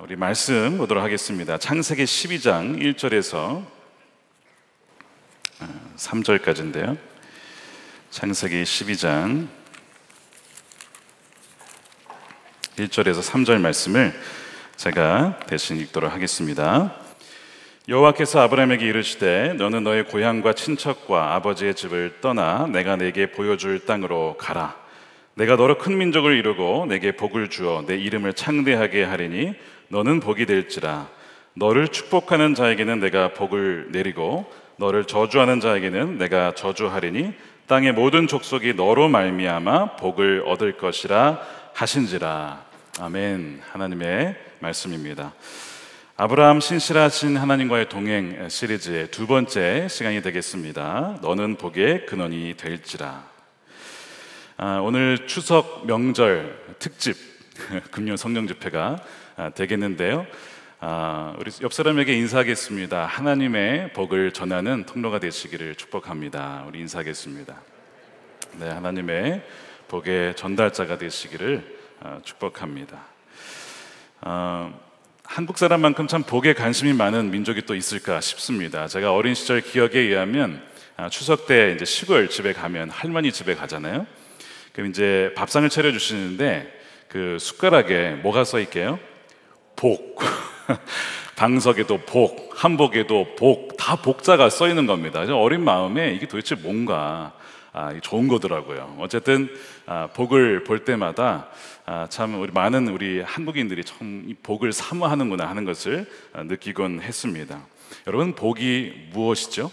우리 말씀 보도록 하겠습니다. 창세기 12장 1절에서 3절까지인데요. 창세기 12장 1절에서 3절 말씀을 제가 대신 읽도록 하겠습니다. 여호와께서 아브라함에게 이르시되 너는 너의 고향과 친척과 아버지의 집을 떠나 내가 네게 보여줄 땅으로 가라. 내가 너로 큰 민족을 이루고 내게 복을 주어 내 이름을 창대하게 하리니 너는 복이 될지라. 너를 축복하는 자에게는 내가 복을 내리고 너를 저주하는 자에게는 내가 저주하리니 땅의 모든 족속이 너로 말미암아 복을 얻을 것이라 하신지라. 아멘. 하나님의 말씀입니다. 아브라함 신실하신 하나님과의 동행 시리즈의 두 번째 시간이 되겠습니다. 너는 복의 근원이 될지라. 오늘 추석 명절 특집 금요 성령 집회가 되겠는데요. 우리 옆 사람에게 인사하겠습니다. 하나님의 복을 전하는 통로가 되시기를 축복합니다. 우리 인사하겠습니다. 네, 하나님의 복의 전달자가 되시기를 축복합니다. 한국 사람만큼 참 복에 관심이 많은 민족이 또 있을까 싶습니다. 제가 어린 시절 기억에 의하면 추석 때 이제 시골 집에 가면 할머니 집에 가잖아요. 그럼 이제 밥상을 차려주시는데 그 숟가락에 뭐가 써 있게요? 복. 방석에도 복, 한복에도 복, 다 복자가 써 있는 겁니다. 어린 마음에 이게 도대체 뭔가 좋은 거더라고요. 어쨌든 복을 볼 때마다 참 많은 우리 한국인들이 참 이 복을 사모하는구나 하는 것을 느끼곤 했습니다. 여러분, 복이 무엇이죠?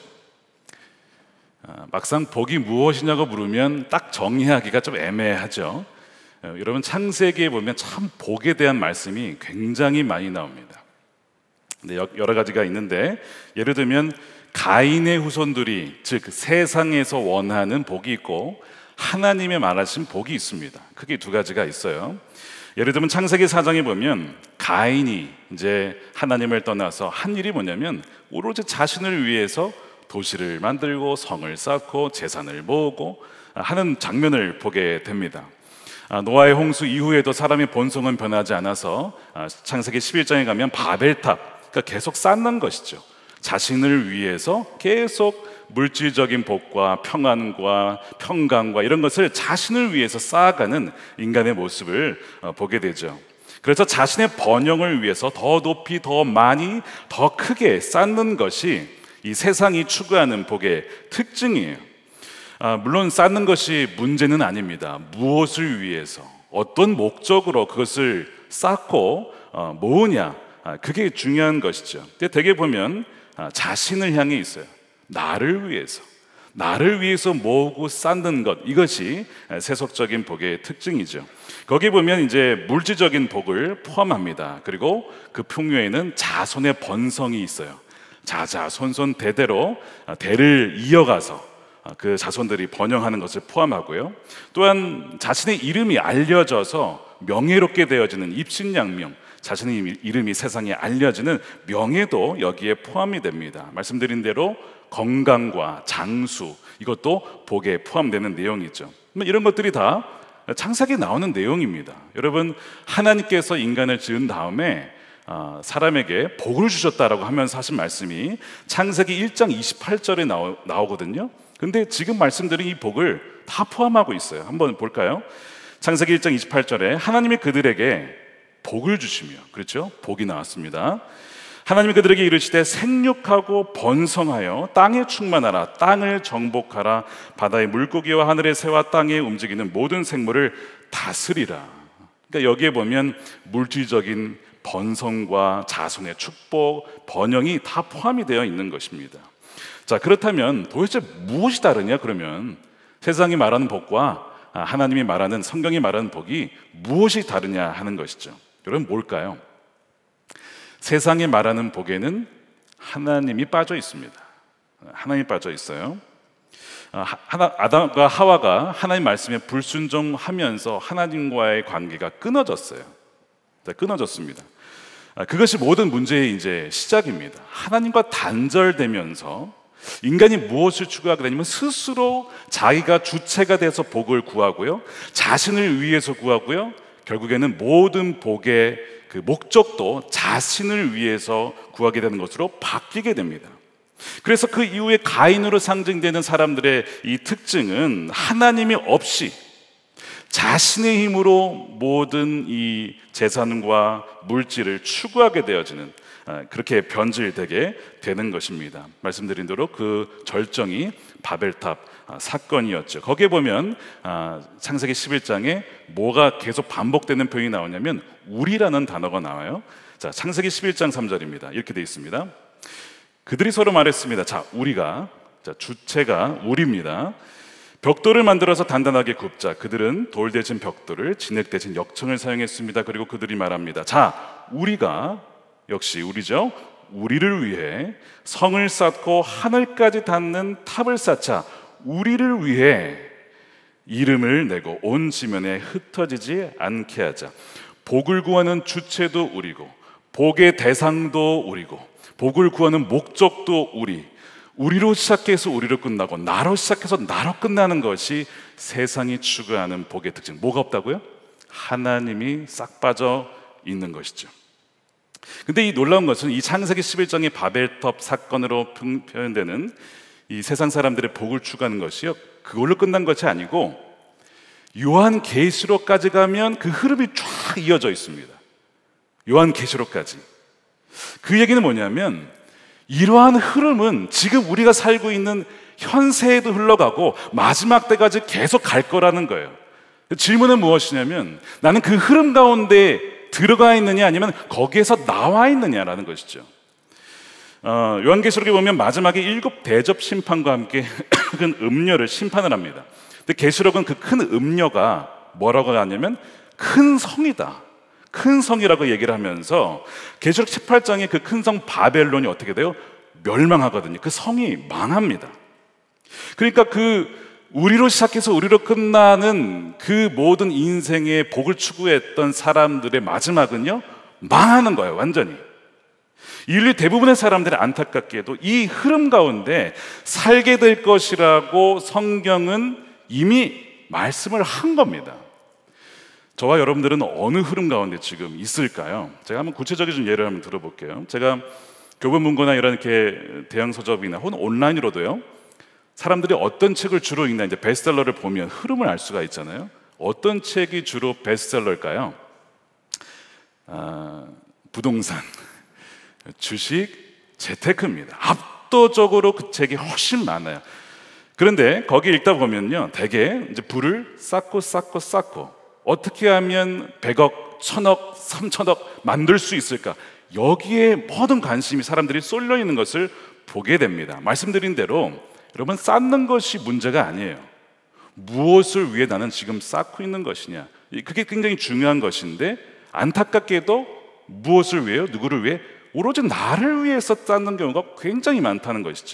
막상 복이 무엇이냐고 물으면 딱 정의하기가 좀 애매하죠. 여러분, 창세기에 보면 참 복에 대한 말씀이 굉장히 많이 나옵니다. 근데 여러 가지가 있는데, 예를 들면 가인의 후손들이, 즉 세상에서 원하는 복이 있고 하나님의 말하신 복이 있습니다. 크게 두 가지가 있어요. 예를 들면 창세기 4장에 보면 가인이 이제 하나님을 떠나서 한 일이 뭐냐면 오로지 자신을 위해서 도시를 만들고 성을 쌓고 재산을 모으고 하는 장면을 보게 됩니다. 노아의 홍수 이후에도 사람의 본성은 변하지 않아서 창세기 11장에 가면 바벨탑, 그러니까 계속 쌓는 것이죠. 자신을 위해서 계속 물질적인 복과 평안과 평강과 이런 것을 자신을 위해서 쌓아가는 인간의 모습을 보게 되죠. 그래서 자신의 번영을 위해서 더 높이, 더 많이, 더 크게 쌓는 것이 이 세상이 추구하는 복의 특징이에요. 물론 쌓는 것이 문제는 아닙니다. 무엇을 위해서, 어떤 목적으로 그것을 쌓고 모으냐, 그게 중요한 것이죠. 근데 되게 보면 자신을 향해 있어요. 나를 위해서 모으고 쌓는 것, 이것이 세속적인 복의 특징이죠. 거기 보면 이제 물질적인 복을 포함합니다. 그리고 그 풍요에는 자손의 번성이 있어요. 자자손손 대대로 대를 이어가서 그 자손들이 번영하는 것을 포함하고요. 또한 자신의 이름이 알려져서 명예롭게 되어지는 입신양명, 자신의 이름이 세상에 알려지는 명예도 여기에 포함이 됩니다. 말씀드린 대로 건강과 장수, 이것도 복에 포함되는 내용이죠. 이런 것들이 다 창세기에 나오는 내용입니다. 여러분, 하나님께서 인간을 지은 다음에 사람에게 복을 주셨다라고 하면서 하신 말씀이 창세기 1장 28절에 나오거든요. 근데 지금 말씀드린 이 복을 다 포함하고 있어요. 한번 볼까요? 창세기 1장 28절에 하나님이 그들에게 복을 주시며, 그렇죠? 복이 나왔습니다. 하나님이 그들에게 이르시되 생육하고 번성하여 땅에 충만하라. 땅을 정복하라. 바다의 물고기와 하늘의 새와 땅에 움직이는 모든 생물을 다스리라. 그러니까 여기에 보면 물질적인 번성과 자손의 축복, 번영이 다 포함이 되어 있는 것입니다. 자, 그렇다면 도대체 무엇이 다르냐? 그러면 세상이 말하는 복과 하나님이 말하는, 성경이 말하는 복이 무엇이 다르냐 하는 것이죠. 여러분, 뭘까요? 세상이 말하는 복에는 하나님이 빠져 있습니다. 하나님이 빠져 있어요. 아담과 하와가 하나님 말씀에 불순종하면서 하나님과의 관계가 끊어졌어요. 끊어졌습니다. 그것이 모든 문제의 이제 시작입니다. 하나님과 단절되면서 인간이 무엇을 추구하게 되냐면 스스로 자기가 주체가 돼서 복을 구하고요, 자신을 위해서 구하고요, 결국에는 모든 복의 그 목적도 자신을 위해서 구하게 되는 것으로 바뀌게 됩니다. 그래서 그 이후에 가인으로 상징되는 사람들의 이 특징은 하나님이 없이 자신의 힘으로 모든 이 재산과 물질을 추구하게 되어지는, 그렇게 변질되게 되는 것입니다. 말씀드린 대로 그 절정이 바벨탑 사건이었죠. 거기에 보면 창세기 11장에 뭐가 계속 반복되는 표현이 나오냐면 우리라는 단어가 나와요. 자, 창세기 11장 3절입니다. 이렇게 되어 있습니다. 그들이 서로 말했습니다. 자, 우리가, 자, 주체가 우리입니다. 벽돌을 만들어서 단단하게 굽자. 그들은 돌 대신 벽돌을, 진흙 대신 역청을 사용했습니다. 그리고 그들이 말합니다. 자, 우리가, 역시 우리죠, 우리를 위해 성을 쌓고 하늘까지 닿는 탑을 쌓자. 우리를 위해 이름을 내고 온 지면에 흩어지지 않게 하자. 복을 구하는 주체도 우리고 복의 대상도 우리고 복을 구하는 목적도 우리로 시작해서 우리로 끝나고 나로 시작해서 나로 끝나는 것이 세상이 추구하는 복의 특징. 뭐가 없다고요? 하나님이 싹 빠져 있는 것이죠. 근데 이 놀라운 것은 이 창세기 11장의 바벨탑 사건으로 표현되는 이 세상 사람들의 복을 추구하는 것이요, 그걸로 끝난 것이 아니고 요한계시록까지 가면 그 흐름이 쫙 이어져 있습니다. 요한계시록까지. 그 얘기는 뭐냐면 이러한 흐름은 지금 우리가 살고 있는 현세에도 흘러가고 마지막 때까지 계속 갈 거라는 거예요. 질문은 무엇이냐면 나는 그 흐름 가운데 들어가 있느냐 아니면 거기에서 나와 있느냐라는 것이죠. 요한계시록에 보면 마지막에 7 대접 심판과 함께 큰 음녀를 심판을 합니다. 근데 계시록은 그 큰 음녀가 뭐라고 하냐면 큰 성이다, 큰 성이라고 얘기를 하면서 계시록 18장에 그 큰 성 바벨론이 어떻게 돼요? 멸망하거든요. 그 성이 망합니다. 그러니까 그 우리로 시작해서 우리로 끝나는 그 모든 인생의 복을 추구했던 사람들의 마지막은요, 망하는 거예요. 완전히. 인류 대부분의 사람들이 안타깝게도 이 흐름 가운데 살게 될 것이라고 성경은 이미 말씀을 한 겁니다. 저와 여러분들은 어느 흐름 가운데 지금 있을까요? 제가 한번 구체적인 좀 예를 한번 들어볼게요. 제가 교보문고나 이런 이렇게 대형 서적이나 혹은 온라인으로도요, 사람들이 어떤 책을 주로 읽나 이제 베스트셀러를 보면 흐름을 알 수가 있잖아요. 어떤 책이 주로 베스트셀러일까요? 부동산, 주식, 재테크입니다. 압도적으로 그 책이 훨씬 많아요. 그런데 거기 읽다 보면요, 대개 이제 부를 쌓고 어떻게 하면 100억, 1000억, 3000억 만들 수 있을까? 여기에 모든 관심이 사람들이 쏠려 있는 것을 보게 됩니다. 말씀드린 대로 여러분, 쌓는 것이 문제가 아니에요. 무엇을 위해 나는 지금 쌓고 있는 것이냐, 그게 굉장히 중요한 것인데 안타깝게도 무엇을 위해요? 누구를 위해? 오로지 나를 위해서 쌓는 경우가 굉장히 많다는 것이죠.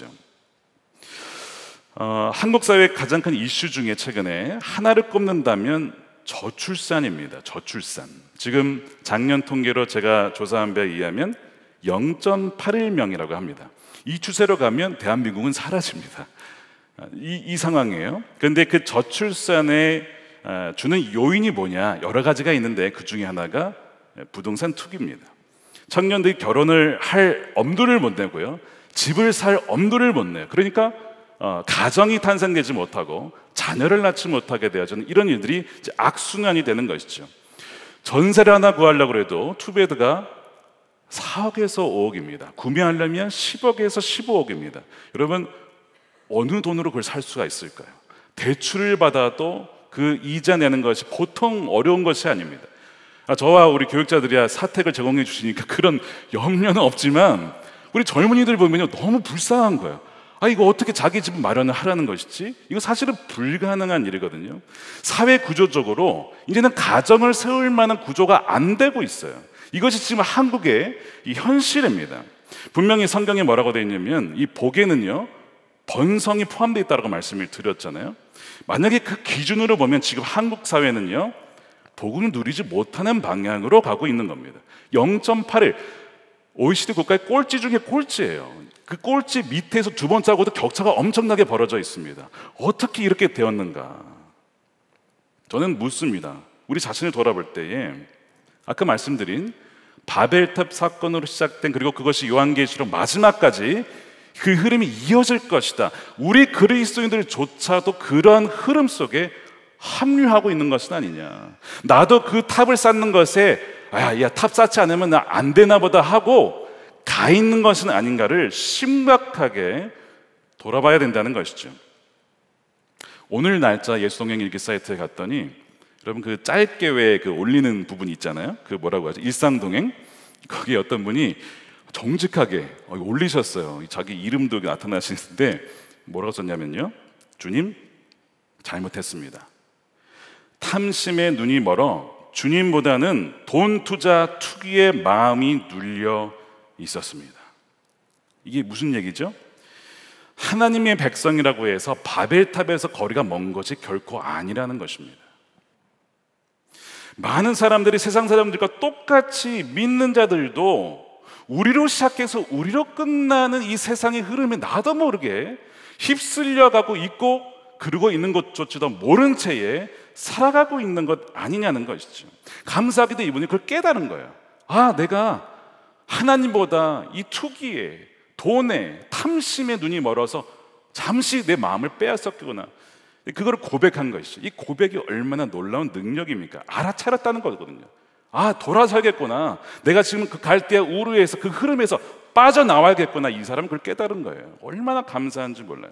한국 사회의 가장 큰 이슈 중에 최근에 하나를 꼽는다면 저출산입니다. 저출산. 지금 작년 통계로 제가 조사한 바에 의하면 0.81명이라고 합니다. 이 추세로 가면 대한민국은 사라집니다. 이 상황이에요. 그런데 그 저출산에 주는 요인이 뭐냐, 여러 가지가 있는데 그 중에 하나가 부동산 투기입니다. 청년들이 결혼을 할 엄두를 못 내고요, 집을 살 엄두를 못 내요. 그러니까 가정이 탄생되지 못하고 자녀를 낳지 못하게 되어지는 이런 일들이 이제 악순환이 되는 것이죠. 전세를 하나 구하려고 해도 투베드가 4억에서 5억입니다. 구매하려면 10억에서 15억입니다. 여러분, 어느 돈으로 그걸 살 수가 있을까요? 대출을 받아도 그 이자 내는 것이 보통 어려운 것이 아닙니다. 저와 우리 교육자들이야 사택을 제공해 주시니까 그런 염려는 없지만 우리 젊은이들 보면요, 너무 불쌍한 거예요. 이거 어떻게 자기 집 마련을 하라는 것이지? 이거 사실은 불가능한 일이거든요. 사회 구조적으로 이제는 가정을 세울 만한 구조가 안 되고 있어요. 이것이 지금 한국의 이 현실입니다. 분명히 성경에 뭐라고 되어 있냐면 이 복에는요, 번성이 포함되어 있다고 말씀을 드렸잖아요. 만약에 그 기준으로 보면 지금 한국 사회는요, 복을 누리지 못하는 방향으로 가고 있는 겁니다. 0.81, OECD 국가의 꼴찌 중에 꼴찌예요. 그 꼴찌 밑에서 두 번째하고도 격차가 엄청나게 벌어져 있습니다. 어떻게 이렇게 되었는가? 저는 묻습니다. 우리 자신을 돌아볼 때에 아까 말씀드린 바벨탑 사건으로 시작된, 그리고 그것이 요한계시록 마지막까지 그 흐름이 이어질 것이다. 우리 그리스도인들조차도 그러한 흐름 속에 합류하고 있는 것은 아니냐. 나도 그 탑을 쌓는 것에 야, 탑 쌓지 않으면 나 안 되나 보다 하고 가 있는 것은 아닌가를 심각하게 돌아봐야 된다는 것이죠. 오늘 날짜 예수동행 일기 사이트에 갔더니 여러분 그 짧게 왜 그 올리는 부분이 있잖아요. 그 뭐라고 하죠? 일상동행. 거기에 어떤 분이 정직하게 올리셨어요. 자기 이름도 나타나시는데 뭐라고 썼냐면요, 주님 잘못했습니다. 탐심에 눈이 멀어 주님보다는 돈 투자 투기에 마음이 눌려 있었습니다. 이게 무슨 얘기죠? 하나님의 백성이라고 해서 바벨탑에서 거리가 먼 것이 결코 아니라는 것입니다. 많은 사람들이 세상 사람들과 똑같이 믿는 자들도 우리로 시작해서 우리로 끝나는 이 세상의 흐름에 나도 모르게 휩쓸려가고 있고, 그러고 있는 것조차도 모른 채에 살아가고 있는 것 아니냐는 것이죠. 감사하게도 이분이 그걸 깨달은 거예요. 내가 하나님보다 이 투기에, 돈에, 탐심에 눈이 멀어서 잠시 내 마음을 빼앗았구나. 그걸 고백한 것이죠. 이 고백이 얼마나 놀라운 능력입니까? 알아차렸다는 거거든요. 돌아서야겠구나. 내가 지금 그 갈대아 우르에서 그 흐름에서 빠져나와야겠구나. 이 사람은 그걸 깨달은 거예요. 얼마나 감사한지 몰라요.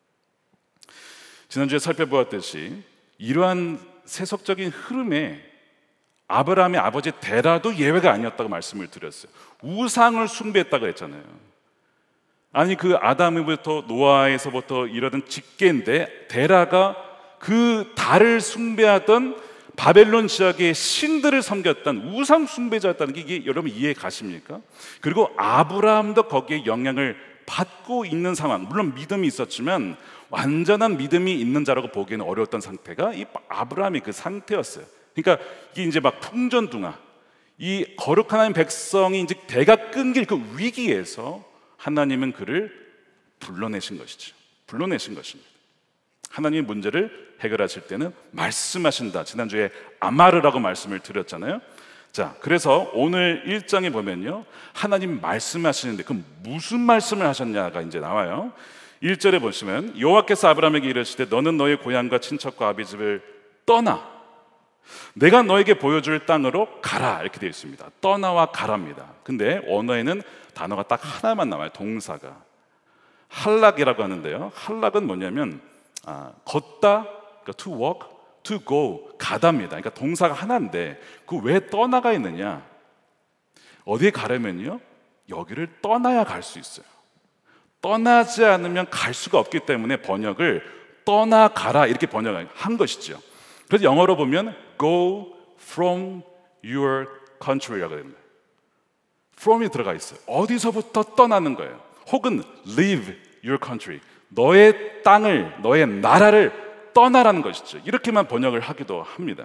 지난주에 살펴보았듯이 이러한 세속적인 흐름에 아브라함의 아버지 데라도 예외가 아니었다고 말씀을 드렸어요. 우상을 숭배했다고 했잖아요. 아니 그 아담부터 노아에서부터 이러던 직계인데 데라가 그 달을 숭배하던 바벨론 지역의 신들을 섬겼던 우상 숭배자였다는 게 이게 여러분 이해 가십니까? 그리고 아브라함도 거기에 영향을 받고 있는 상황, 물론 믿음이 있었지만 완전한 믿음이 있는 자라고 보기에는 어려웠던 상태가 이 아브라함이 그 상태였어요. 그러니까 이게 이제 막 풍전등화, 이 거룩한 하나님 백성이 이제 대가 끊길 그 위기에서 하나님은 그를 불러내신 것이죠. 불러내신 것입니다. 하나님의 문제를 해결하실 때는 말씀하신다. 지난주에 아마르라고 말씀을 드렸잖아요. 자, 그래서 오늘 1장에 보면요, 하나님 말씀하시는데 그럼 무슨 말씀을 하셨냐가 이제 나와요. 1절에 보시면 여호와께서 아브라함에게 이르시되 너는 너의 고향과 친척과 아비 집을 떠나 내가 너에게 보여줄 땅으로 가라, 이렇게 되어 있습니다. 떠나와 가랍니다. 근데 언어에는 단어가 딱 하나만 나와요. 동사가 할락이라고 하는데요, 할락은 뭐냐면 걷다, 그러니까 to walk, to go, 가다입니다. 그러니까 동사가 하나인데 그 왜 떠나가 있느냐, 어디에 가려면요 여기를 떠나야 갈 수 있어요. 떠나지 않으면 갈 수가 없기 때문에 번역을 떠나가라 이렇게 번역한 것이죠. 그래서 영어로 보면 go from your country라고 됩니다. from이 들어가 있어요. 어디서부터 떠나는 거예요. 혹은 leave your country, 너의 땅을, 너의 나라를 떠나라는 것이죠. 이렇게만 번역을 하기도 합니다.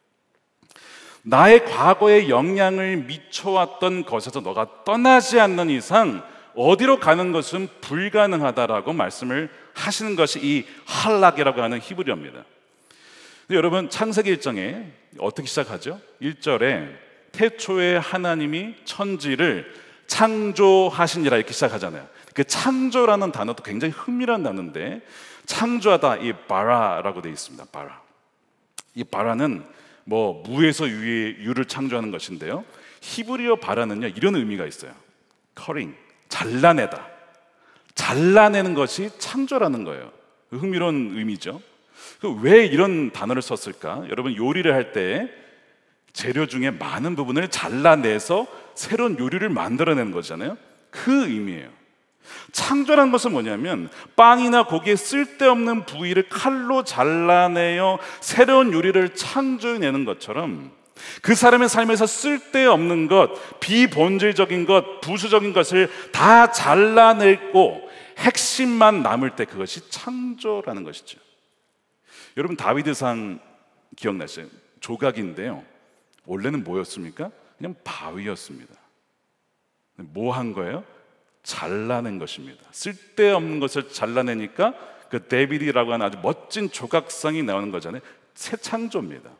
나의 과거에 영향을 미쳐왔던 것에서 너가 떠나지 않는 이상 어디로 가는 것은 불가능하다라고 말씀을 하시는 것이 이 할락이라고 하는 히브리어입니다. 여러분 창세기 1장에 어떻게 시작하죠? 1절에 태초에 하나님이 천지를 창조하시니라 이렇게 시작하잖아요. 그 창조라는 단어도 굉장히 흥미로운 단어인데 창조하다, 이 바라라고 되어 있습니다. 바라. 이 바라는 뭐 무에서 유를 창조하는 것인데요, 히브리어 바라는요 이런 의미가 있어요. 커링, 잘라내다. 잘라내는 것이 창조라는 거예요. 흥미로운 의미죠. 왜 이런 단어를 썼을까? 여러분 요리를 할 때 재료 중에 많은 부분을 잘라내서 새로운 요리를 만들어내는 거잖아요. 그 의미예요. 창조라는 것은 뭐냐면 빵이나 고기에 쓸데없는 부위를 칼로 잘라내어 새로운 요리를 창조해내는 것처럼 그 사람의 삶에서 쓸데없는 것, 비본질적인 것, 부수적인 것을 다 잘라내고 핵심만 남을 때 그것이 창조라는 것이죠. 여러분 다윗의상 기억나시죠? 조각인데요, 원래는 뭐였습니까? 그냥 바위였습니다. 뭐 한 거예요? 잘라낸 것입니다. 쓸데없는 것을 잘라내니까 그 데비드라고 하는 아주 멋진 조각상이 나오는 거잖아요. 새 창조입니다.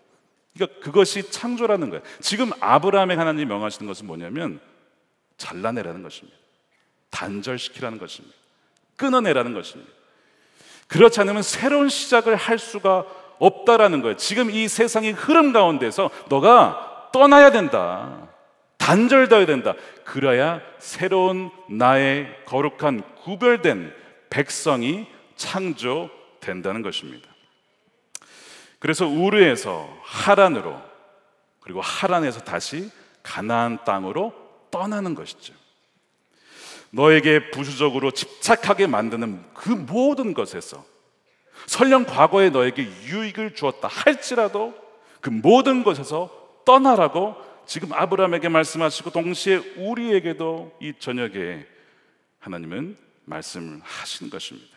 그러니까 그것이 창조라는 거예요. 지금 아브라함의 하나님이 명하시는 것은 뭐냐면 잘라내라는 것입니다. 단절시키라는 것입니다. 끊어내라는 것입니다. 그렇지 않으면 새로운 시작을 할 수가 없다라는 거예요. 지금 이 세상의 흐름 가운데서 너가 떠나야 된다. 단절되어야 된다. 그래야 새로운 나의 거룩한 구별된 백성이 창조된다는 것입니다. 그래서 우르에서 하란으로, 그리고 하란에서 다시 가나안 땅으로 떠나는 것이죠. 너에게 부수적으로 집착하게 만드는 그 모든 것에서 설령 과거에 너에게 유익을 주었다 할지라도 그 모든 것에서 떠나라고 지금 아브라함에게 말씀하시고, 동시에 우리에게도 이 저녁에 하나님은 말씀을 하시는 것입니다.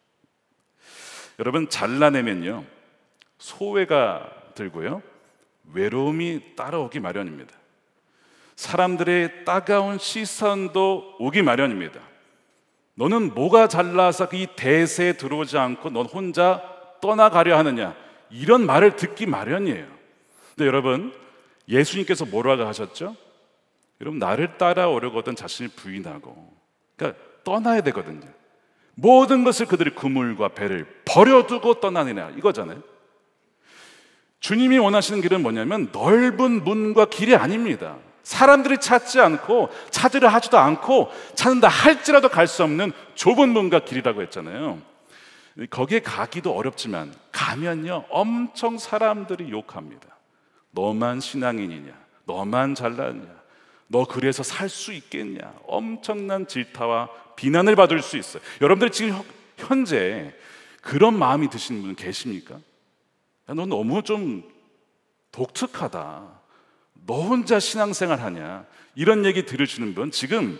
여러분, 잘라내면요 소외가 들고요 외로움이 따라오기 마련입니다. 사람들의 따가운 시선도 오기 마련입니다. 너는 뭐가 잘나서 이 대세에 들어오지 않고 넌 혼자 떠나가려 하느냐, 이런 말을 듣기 마련이에요. 근데 여러분, 예수님께서 뭐라고 하셨죠? 여러분, 나를 따라오려거든 자신을 부인하고, 그러니까 떠나야 되거든요. 모든 것을 그들의 그물과 배를 버려두고 떠나느냐, 이거잖아요. 주님이 원하시는 길은 뭐냐면 넓은 문과 길이 아닙니다. 사람들이 찾지 않고 찾으려 하지도 않고 찾는다 할지라도 갈 수 없는 좁은 문과 길이라고 했잖아요. 거기에 가기도 어렵지만 가면요 엄청 사람들이 욕합니다. 너만 신앙인이냐, 너만 잘났냐, 너 그래서 살 수 있겠냐, 엄청난 질타와 비난을 받을 수 있어요. 여러분들이 지금 현재 그런 마음이 드시는 분 계십니까? 야, 너 너무 좀 독특하다, 너 혼자 신앙생활 하냐, 이런 얘기 들으시는 분 지금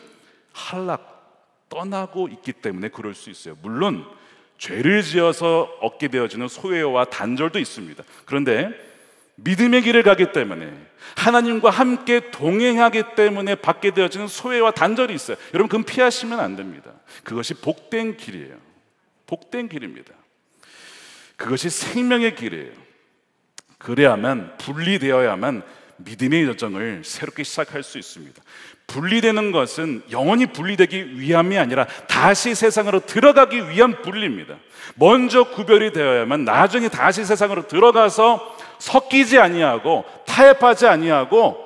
떠나고 있기 때문에 그럴 수 있어요. 물론 죄를 지어서 얻게 되어지는 소외와 단절도 있습니다. 그런데 믿음의 길을 가기 때문에, 하나님과 함께 동행하기 때문에 받게 되어지는 소외와 단절이 있어요. 여러분, 그건 피하시면 안 됩니다. 그것이 복된 길이에요. 복된 길입니다. 그것이 생명의 길이에요. 그래야만, 분리되어야만 믿음의 여정을 새롭게 시작할 수 있습니다. 분리되는 것은 영원히 분리되기 위함이 아니라 다시 세상으로 들어가기 위한 분리입니다. 먼저 구별이 되어야만 나중에 다시 세상으로 들어가서 섞이지 아니하고 타협하지 아니하고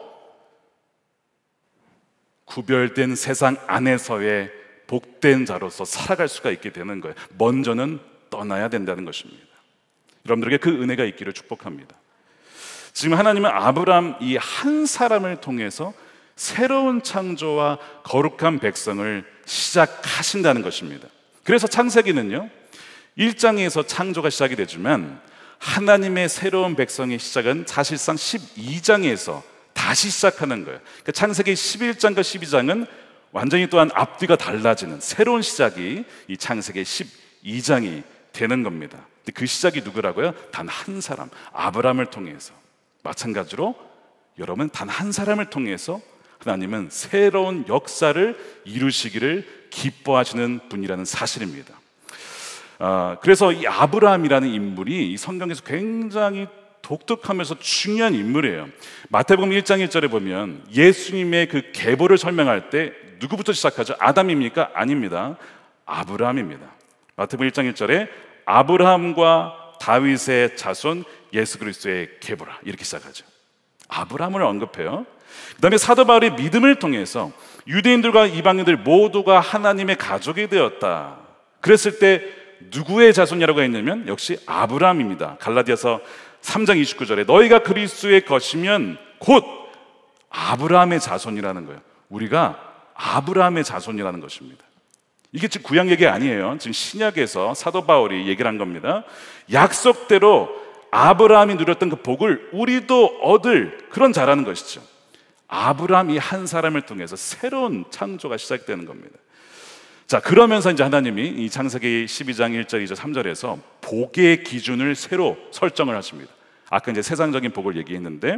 구별된 세상 안에서의 복된 자로서 살아갈 수가 있게 되는 거예요. 먼저는 떠나야 된다는 것입니다. 여러분들에게 그 은혜가 있기를 축복합니다. 지금 하나님은 아브라함 이 한 사람을 통해서 새로운 창조와 거룩한 백성을 시작하신다는 것입니다. 그래서 창세기는요 1장에서 창조가 시작이 되지만 하나님의 새로운 백성의 시작은 사실상 12장에서 다시 시작하는 거예요. 그러니까 창세기 11장과 12장은 완전히 또한 앞뒤가 달라지는 새로운 시작이 이 창세기 12장이 되는 겁니다. 근데 그 시작이 누구라고요? 단 한 사람, 아브라함을 통해서. 마찬가지로 여러분, 단 한 사람을 통해서 하나님은 새로운 역사를 이루시기를 기뻐하시는 분이라는 사실입니다. 그래서 이 아브라함이라는 인물이 이 성경에서 굉장히 독특하면서 중요한 인물이에요. 마태복음 1장 1절에 보면 예수님의 그 계보를 설명할 때 누구부터 시작하죠? 아담입니까? 아닙니다. 아브라함입니다. 마태복음 1장 1절에 아브라함과 다윗의 자손 예수 그리스도의 계보라, 이렇게 시작하죠. 아브라함을 언급해요. 그 다음에 사도 바울의 믿음을 통해서 유대인들과 이방인들 모두가 하나님의 가족이 되었다. 그랬을 때 누구의 자손이라고 했냐면 역시 아브라함입니다. 갈라디아서 3장 29절에 너희가 그리스도의 것이면 곧 아브라함의 자손이라는 거예요. 우리가 아브라함의 자손이라는 것입니다. 이게 지금 구약 얘기 아니에요. 지금 신약에서 사도 바울이 얘기를 한 겁니다. 약속대로 아브라함이 누렸던 그 복을 우리도 얻을 그런 자라는 것이죠. 아브라함 이 한 사람을 통해서 새로운 창조가 시작되는 겁니다. 자, 그러면서 이제 하나님이 이 창세기 12장 1절, 2절, 3절에서 복의 기준을 새로 설정을 하십니다. 아까 이제 세상적인 복을 얘기했는데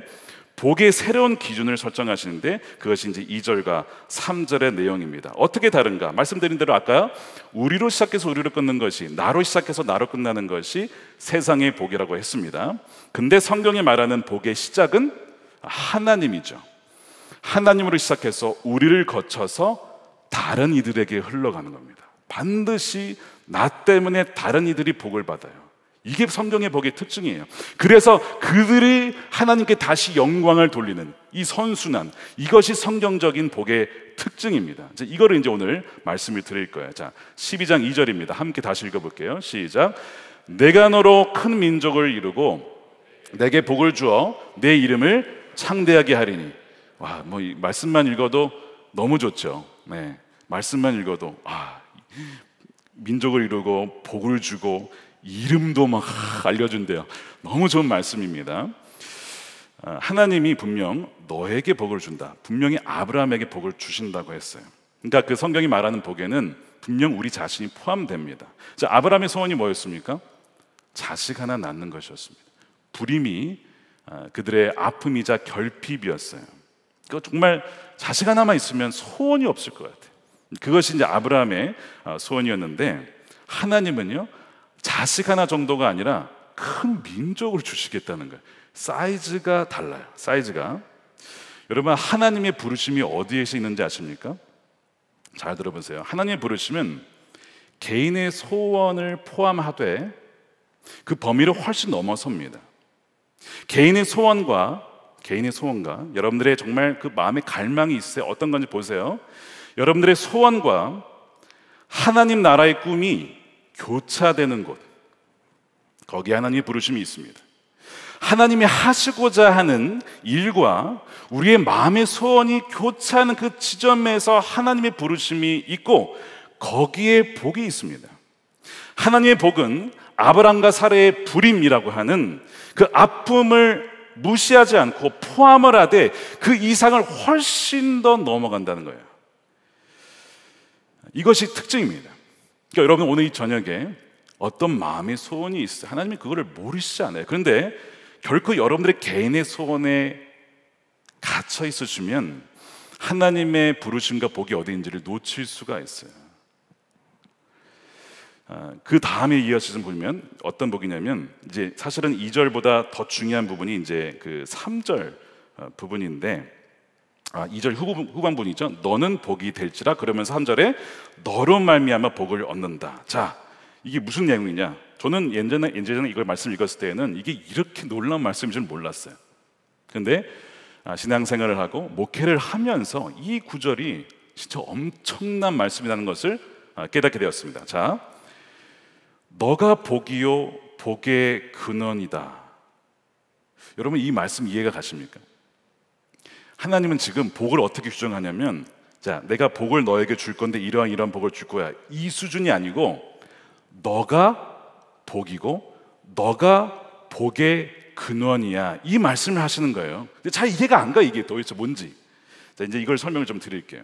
복의 새로운 기준을 설정하시는데 그것이 이제 2절과 3절의 내용입니다. 어떻게 다른가? 말씀드린 대로 아까 우리로 시작해서 우리로 끝는 것이, 나로 시작해서 나로 끝나는 것이 세상의 복이라고 했습니다. 근데 성경이 말하는 복의 시작은 하나님이죠. 하나님으로 시작해서 우리를 거쳐서 다른 이들에게 흘러가는 겁니다. 반드시 나 때문에 다른 이들이 복을 받아요. 이게 성경의 복의 특징이에요. 그래서 그들이 하나님께 다시 영광을 돌리는 이 선순환, 이것이 성경적인 복의 특징입니다. 이거를 이제 오늘 말씀을 드릴 거예요. 자, 12장 2절입니다. 함께 다시 읽어볼게요. 시작. 내가 너로 큰 민족을 이루고 내게 복을 주어 내 이름을 창대하게 하리니. 와, 뭐 이 말씀만 읽어도 너무 좋죠. 네, 말씀만 읽어도 민족을 이루고 복을 주고 이름도 막 알려준대요. 너무 좋은 말씀입니다. 하나님이 분명 너에게 복을 준다, 분명히 아브라함에게 복을 주신다고 했어요. 그러니까 그 성경이 말하는 복에는 분명 우리 자신이 포함됩니다. 자, 아브라함의 소원이 뭐였습니까? 자식 하나 낳는 것이었습니다. 불임이 그들의 아픔이자 결핍이었어요. 정말 자식 하나만 있으면 소원이 없을 것 같아요. 그것이 이제 아브라함의 소원이었는데, 하나님은요 자식 하나 정도가 아니라 큰 민족을 주시겠다는 거예요. 사이즈가 달라요. 사이즈가. 여러분, 하나님의 부르심이 어디에서 있는지 아십니까? 잘 들어보세요. 하나님의 부르심은 개인의 소원을 포함하되 그 범위를 훨씬 넘어섭니다. 개인의 소원과 여러분들의 정말 그 마음의 갈망이 있어요. 어떤 건지 보세요. 여러분들의 소원과 하나님 나라의 꿈이 교차되는 곳, 거기에 하나님의 부르심이 있습니다. 하나님이 하시고자 하는 일과 우리의 마음의 소원이 교차하는 그 지점에서 하나님의 부르심이 있고 거기에 복이 있습니다. 하나님의 복은 아브라함과 사라의 불임이라고 하는 그 아픔을 무시하지 않고 포함을 하되 그 이상을 훨씬 더 넘어간다는 거예요. 이것이 특징입니다. 그러니까 여러분, 오늘 이 저녁에 어떤 마음의 소원이 있어요. 하나님이 그거를 모르시지 않아요. 그런데 결코 여러분들의 개인의 소원에 갇혀 있으시면 하나님의 부르심과 복이 어디인지를 놓칠 수가 있어요. 그 다음에 이어서 보면 어떤 복이냐면, 이제 사실은 2절보다 더 중요한 부분이 이제 그 3절 부분인데, 2절 후반부이죠. 너는 복이 될지라. 그러면서 3절에 너로 말미암아 복을 얻는다. 자, 이게 무슨 내용이냐? 저는 예전에 이걸 말씀 읽었을 때는 이게 이렇게 놀라운 말씀인 줄 몰랐어요. 그런데 신앙생활을 하고 목회를 하면서 이 구절이 진짜 엄청난 말씀이라는 것을 깨닫게 되었습니다. 자, 너가 복이요 복의 근원이다. 여러분, 이 말씀 이해가 가십니까? 하나님은 지금 복을 어떻게 규정하냐면, 자, 내가 복을 너에게 줄 건데 이러한 복을 줄 거야, 이 수준이 아니고 너가 복이고 너가 복의 근원이야, 이 말씀을 하시는 거예요. 근데 잘 이해가 안 가, 이게 도대체 뭔지. 자, 이제 이걸 설명을 좀 드릴게요.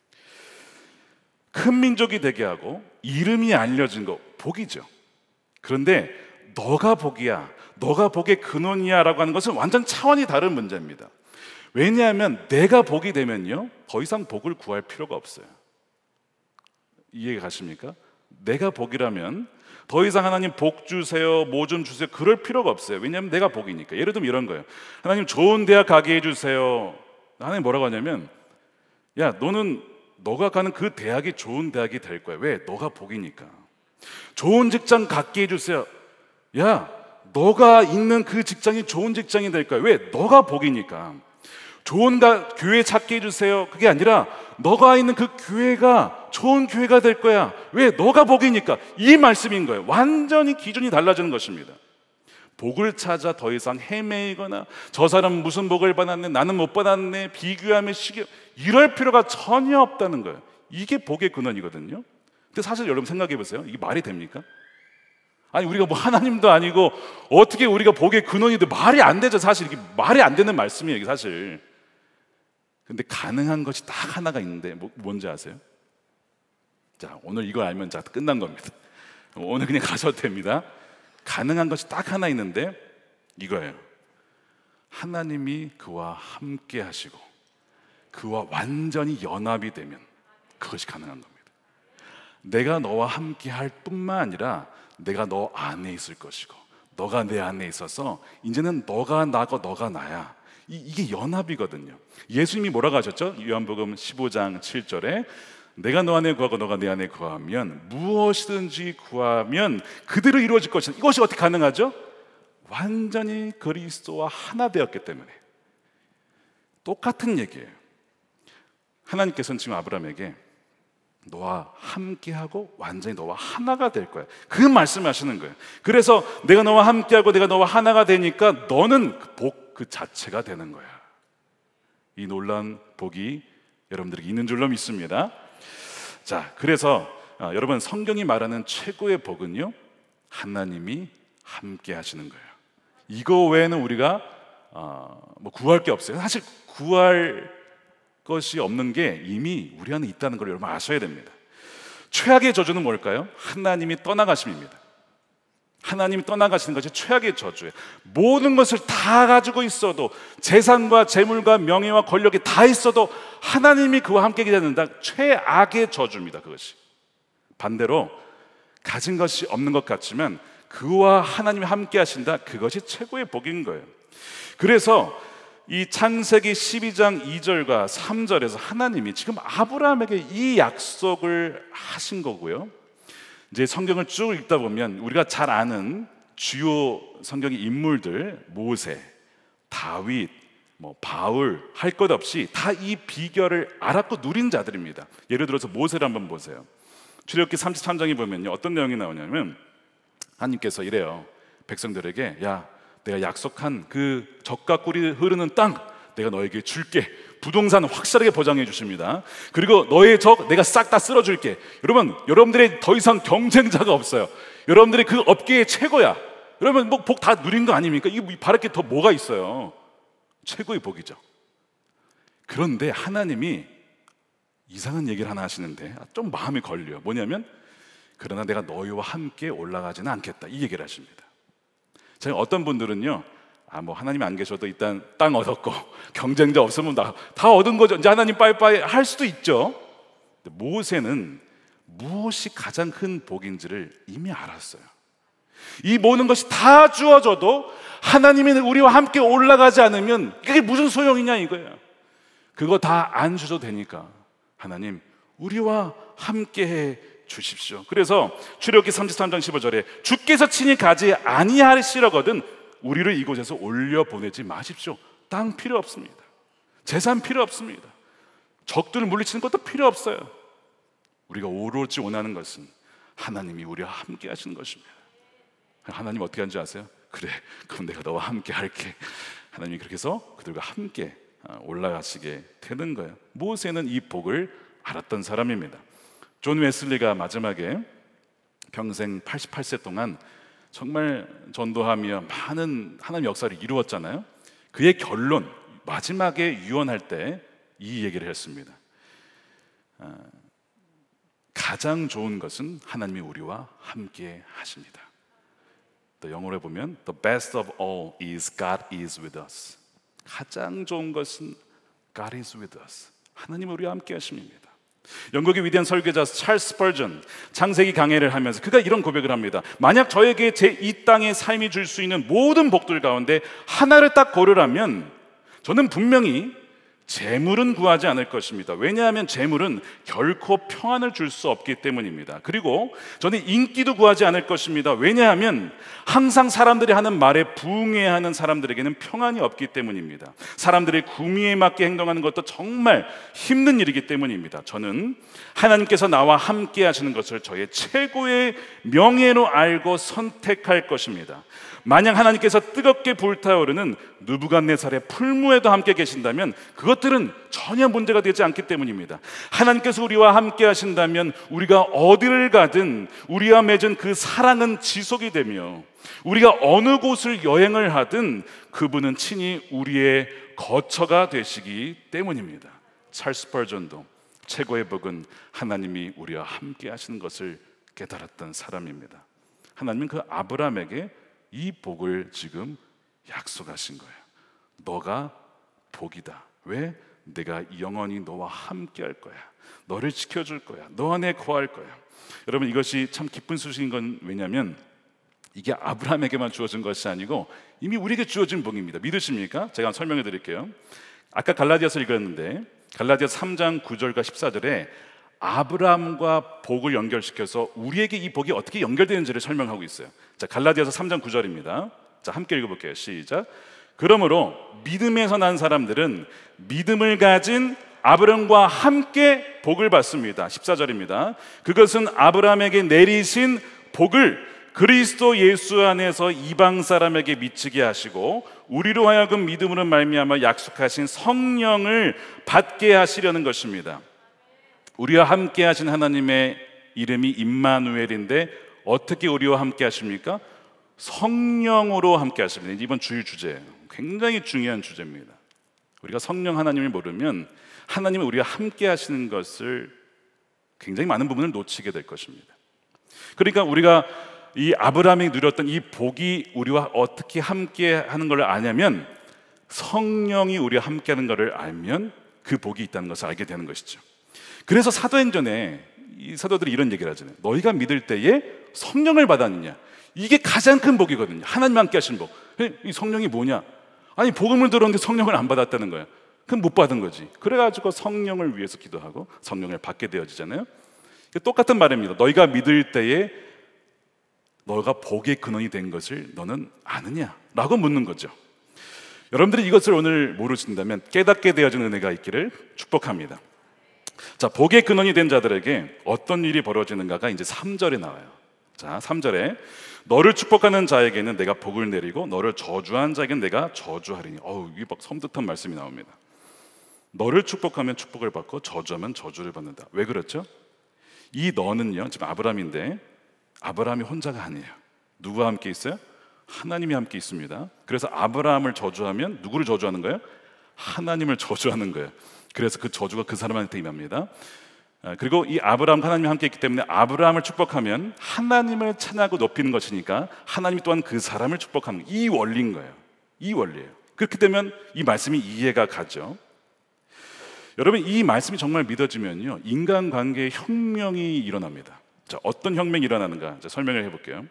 큰 민족이 되게 하고 이름이 알려진 거 복이죠. 그런데 너가 복이야, 너가 복의 근원이야 라고 하는 것은 완전 차원이 다른 문제입니다. 왜냐하면 내가 복이 되면요 더 이상 복을 구할 필요가 없어요. 이해가 가십니까? 내가 복이라면 더 이상 하나님 복 주세요, 뭐 좀 주세요, 그럴 필요가 없어요. 왜냐하면 내가 복이니까. 예를 들면 이런 거예요. 하나님 좋은 대학 가게 해주세요. 하나님 뭐라고 하냐면, 야, 너가 가는 그 대학이 좋은 대학이 될 거야. 왜? 너가 복이니까. 좋은 직장 갖게 해주세요. 야, 너가 있는 그 직장이 좋은 직장이 될 거야. 왜? 너가 복이니까. 좋은 교회 찾게 해주세요. 그게 아니라 너가 있는 그 교회가 좋은 교회가 될 거야. 왜? 너가 복이니까. 이 말씀인 거예요. 완전히 기준이 달라지는 것입니다. 복을 찾아 더 이상 헤매이거나 저 사람은 무슨 복을 받았네, 나는 못 받았네, 비교하며 이럴 필요가 전혀 없다는 거예요. 이게 복의 근원이거든요. 근데 사실 여러분 생각해 보세요. 이게 말이 됩니까? 아니, 우리가 뭐 하나님도 아니고 어떻게 우리가 복의 근원이든 말이 안 되죠. 사실 이게 말이 안 되는 말씀이에요, 이게 사실. 근데 가능한 것이 딱 하나가 있는데 뭔지 아세요? 자, 오늘 이걸 알면 자, 끝난 겁니다. 오늘 그냥 가셔도 됩니다. 가능한 것이 딱 하나 있는데 이거예요. 하나님이 그와 함께 하시고 그와 완전히 연합이 되면 그것이 가능한 겁니다. 내가 너와 함께 할 뿐만 아니라 내가 너 안에 있을 것이고 너가 내 안에 있어서 이제는 너가 나고 너가 나야. 이게 연합이거든요. 예수님이 뭐라고 하셨죠? 요한복음 15장 7절에 내가 너 안에 구하고 너가 내 안에 구하면 무엇이든지 구하면 그대로 이루어질 것이다. 이것이 어떻게 가능하죠? 완전히 그리스도와 하나 되었기 때문에. 똑같은 얘기예요. 하나님께서는 지금 아브라함에게 너와 함께하고 완전히 너와 하나가 될 거야. 그 말씀을 하시는 거예요. 그래서 내가 너와 함께하고 내가 너와 하나가 되니까 너는 복 그 자체가 되는 거야. 이 놀라운 복이 여러분들에게 있는 줄로 믿습니다. 자, 그래서 여러분, 성경이 말하는 최고의 복은요, 하나님이 함께 하시는 거예요. 이거 외에는 우리가 뭐 구할 게 없어요. 사실 구할 것이 없는 게 이미 우리 안에 있다는 걸 여러분 아셔야 됩니다. 최악의 저주는 뭘까요? 하나님이 떠나가심입니다. 하나님이 떠나가시는 것이 최악의 저주예요. 모든 것을 다 가지고 있어도, 재산과 재물과 명예와 권력이 다 있어도 하나님이 그와 함께 계시지 않는다. 최악의 저주입니다. 그것이. 반대로 가진 것이 없는 것 같지만 그와 하나님이 함께 하신다. 그것이 최고의 복인 거예요. 그래서 이 창세기 12장 2절과 3절에서 하나님이 지금 아브라함에게 이 약속을 하신 거고요. 이제 성경을 쭉 읽다 보면 우리가 잘 아는 주요 성경의 인물들, 모세, 다윗, 바울 할 것 없이 다 이 비결을 알았고 누린 자들입니다. 예를 들어서 모세를 한번 보세요. 출애굽기 33장에 보면요, 어떤 내용이 나오냐면 하나님께서 이래요. 백성들에게, 야, 내가 약속한 그 젖과 꿀이 흐르는 땅 내가 너에게 줄게. 부동산 확실하게 보장해 주십니다. 그리고 너의 적 내가 싹 다 쓸어줄게. 여러분들의 더 이상 경쟁자가 없어요. 여러분들이 그 업계의 최고야. 여러분 뭐 복 다 누린 거 아닙니까? 이거 바랄 게 더 뭐가 있어요? 최고의 복이죠. 그런데 하나님이 이상한 얘기를 하나 하시는데 좀 마음이 걸려요. 뭐냐면, 그러나 내가 너희와 함께 올라가지는 않겠다, 이 얘기를 하십니다. 제가 어떤 분들은요, 뭐 하나님 안 계셔도 일단 땅 얻었고 경쟁자 없으면 다 얻은 거죠. 이제 하나님 빠이빠이 할 수도 있죠. 근데 모세는 무엇이 가장 큰 복인지를 이미 알았어요. 이 모든 것이 다 주어져도 하나님이 우리와 함께 올라가지 않으면 그게 무슨 소용이냐 이거예요. 그거 다 안 주셔도 되니까 하나님 우리와 함께 해 주십시오. 그래서 출애굽기 33장 15절에 주께서 친히 가지 아니하시려거든 우리를 이곳에서 올려보내지 마십시오. 땅 필요 없습니다. 재산 필요 없습니다. 적들을 물리치는 것도 필요 없어요. 우리가 오로지 원하는 것은 하나님이 우리와 함께 하시는 것입니다. 하나님 어떻게 하는지 아세요? 그래, 그럼 내가 너와 함께 할게. 하나님이 그렇게 해서 그들과 함께 올라가시게 되는 거예요. 모세는 이 복을 알았던 사람입니다. 존 웨슬리가 마지막에 평생 88세 동안 정말 전도하며 많은 하나님 역사를 이루었잖아요. 그의 결론, 마지막에 유언할 때 이 얘기를 했습니다. 가장 좋은 것은 하나님이 우리와 함께 하십니다. 또 영어로 보면 The best of all is God is with us. 가장 좋은 것은 God is with us. 하나님 우리와 함께 하십니다. 영국의 위대한 설교자 찰스 스펄전 창세기 강해를 하면서 그가 이런 고백을 합니다. 만약 저에게 제 이 땅의 삶이 줄 수 있는 모든 복들 가운데 하나를 딱 고르라면 저는 분명히 재물은 구하지 않을 것입니다. 왜냐하면 재물은 결코 평안을 줄 수 없기 때문입니다. 그리고 저는 인기도 구하지 않을 것입니다. 왜냐하면 항상 사람들이 하는 말에 부응해야 하는 사람들에게는 평안이 없기 때문입니다. 사람들의 구미에 맞게 행동하는 것도 정말 힘든 일이기 때문입니다. 저는 하나님께서 나와 함께 하시는 것을 저의 최고의 명예로 알고 선택할 것입니다. 만약 하나님께서 뜨겁게 불타오르는 느부갓네살의 풀무에도 함께 계신다면 그것들은 전혀 문제가 되지 않기 때문입니다. 하나님께서 우리와 함께 하신다면 우리가 어디를 가든 우리와 맺은 그 사랑은 지속이 되며 우리가 어느 곳을 여행을 하든 그분은 친히 우리의 거처가 되시기 때문입니다. 찰스 스펄전도 최고의 복은 하나님이 우리와 함께 하시는 것을 깨달았던 사람입니다. 하나님은 그 아브라함에게 이 복을 지금 약속하신 거예요. 너가 복이다. 왜? 내가 영원히 너와 함께 할 거야. 너를 지켜줄 거야. 너 안에 거할 거야. 여러분, 이것이 참 기쁜 소식인 건 왜냐하면 이게 아브라함에게만 주어진 것이 아니고 이미 우리에게 주어진 복입니다. 믿으십니까? 제가 설명해 드릴게요. 아까 갈라디아서 읽었는데 갈라디아서 3장 9절과 14절에 아브라함과 복을 연결시켜서 우리에게 이 복이 어떻게 연결되는지를 설명하고 있어요. 자, 갈라디아서 3장 9절입니다. 자, 함께 읽어볼게요. 시작. 그러므로 믿음에서 난 사람들은 믿음을 가진 아브라함과 함께 복을 받습니다. 14절입니다. 그것은 아브라함에게 내리신 복을 그리스도 예수 안에서 이방 사람에게 미치게 하시고 우리로 하여금 믿음으로 말미암아 약속하신 성령을 받게 하시려는 것입니다. 우리와 함께 하신 하나님의 이름이 임마누엘인데 어떻게 우리와 함께 하십니까? 성령으로 함께 하십니다. 이번 주일 주제예요. 굉장히 중요한 주제입니다. 우리가 성령 하나님을 모르면 하나님이 우리와 함께 하시는 것을 굉장히 많은 부분을 놓치게 될 것입니다. 그러니까 우리가 이 아브라함이 누렸던 이 복이 우리와 어떻게 함께 하는 걸 아냐면 성령이 우리와 함께 하는 것을 알면 그 복이 있다는 것을 알게 되는 것이죠. 그래서 사도행전에 이 사도들이 이런 얘기를 하잖아요. 너희가 믿을 때에 성령을 받았느냐. 이게 가장 큰 복이거든요. 하나님 함께 하시는 복. 이 성령이 뭐냐? 아니 복음을 들었는데 성령을 안 받았다는 거야. 그럼 못 받은 거지. 그래가지고 성령을 위해서 기도하고 성령을 받게 되어지잖아요. 똑같은 말입니다. 너희가 믿을 때에 너가 복의 근원이 된 것을 너는 아느냐? 라고 묻는 거죠. 여러분들이 이것을 오늘 모르신다면 깨닫게 되어지는 은혜가 있기를 축복합니다. 자, 복의 근원이 된 자들에게 어떤 일이 벌어지는가가 이제 3절에 나와요. 자, 3절에 너를 축복하는 자에게는 내가 복을 내리고 너를 저주한 자에게는 내가 저주하리니. 이게 막 섬뜩한 말씀이 나옵니다. 너를 축복하면 축복을 받고 저주하면 저주를 받는다. 왜 그렇죠? 이 너는요, 지금 아브라함인데 아브라함이 혼자가 아니에요. 누구와 함께 있어요? 하나님이 함께 있습니다. 그래서 아브라함을 저주하면 누구를 저주하는 거예요? 하나님을 저주하는 거예요. 그래서 그 저주가 그 사람한테 임합니다. 그리고 이 아브라함과 하나님이 함께 있기 때문에 아브라함을 축복하면 하나님을 찬양하고 높이는 것이니까 하나님이 또한 그 사람을 축복하는, 이 원리인 거예요. 이 원리예요. 그렇게 되면 이 말씀이 이해가 가죠. 여러분, 이 말씀이 정말 믿어지면요, 인간관계에 혁명이 일어납니다. 자, 어떤 혁명이 일어나는가? 자, 설명을 해볼게요.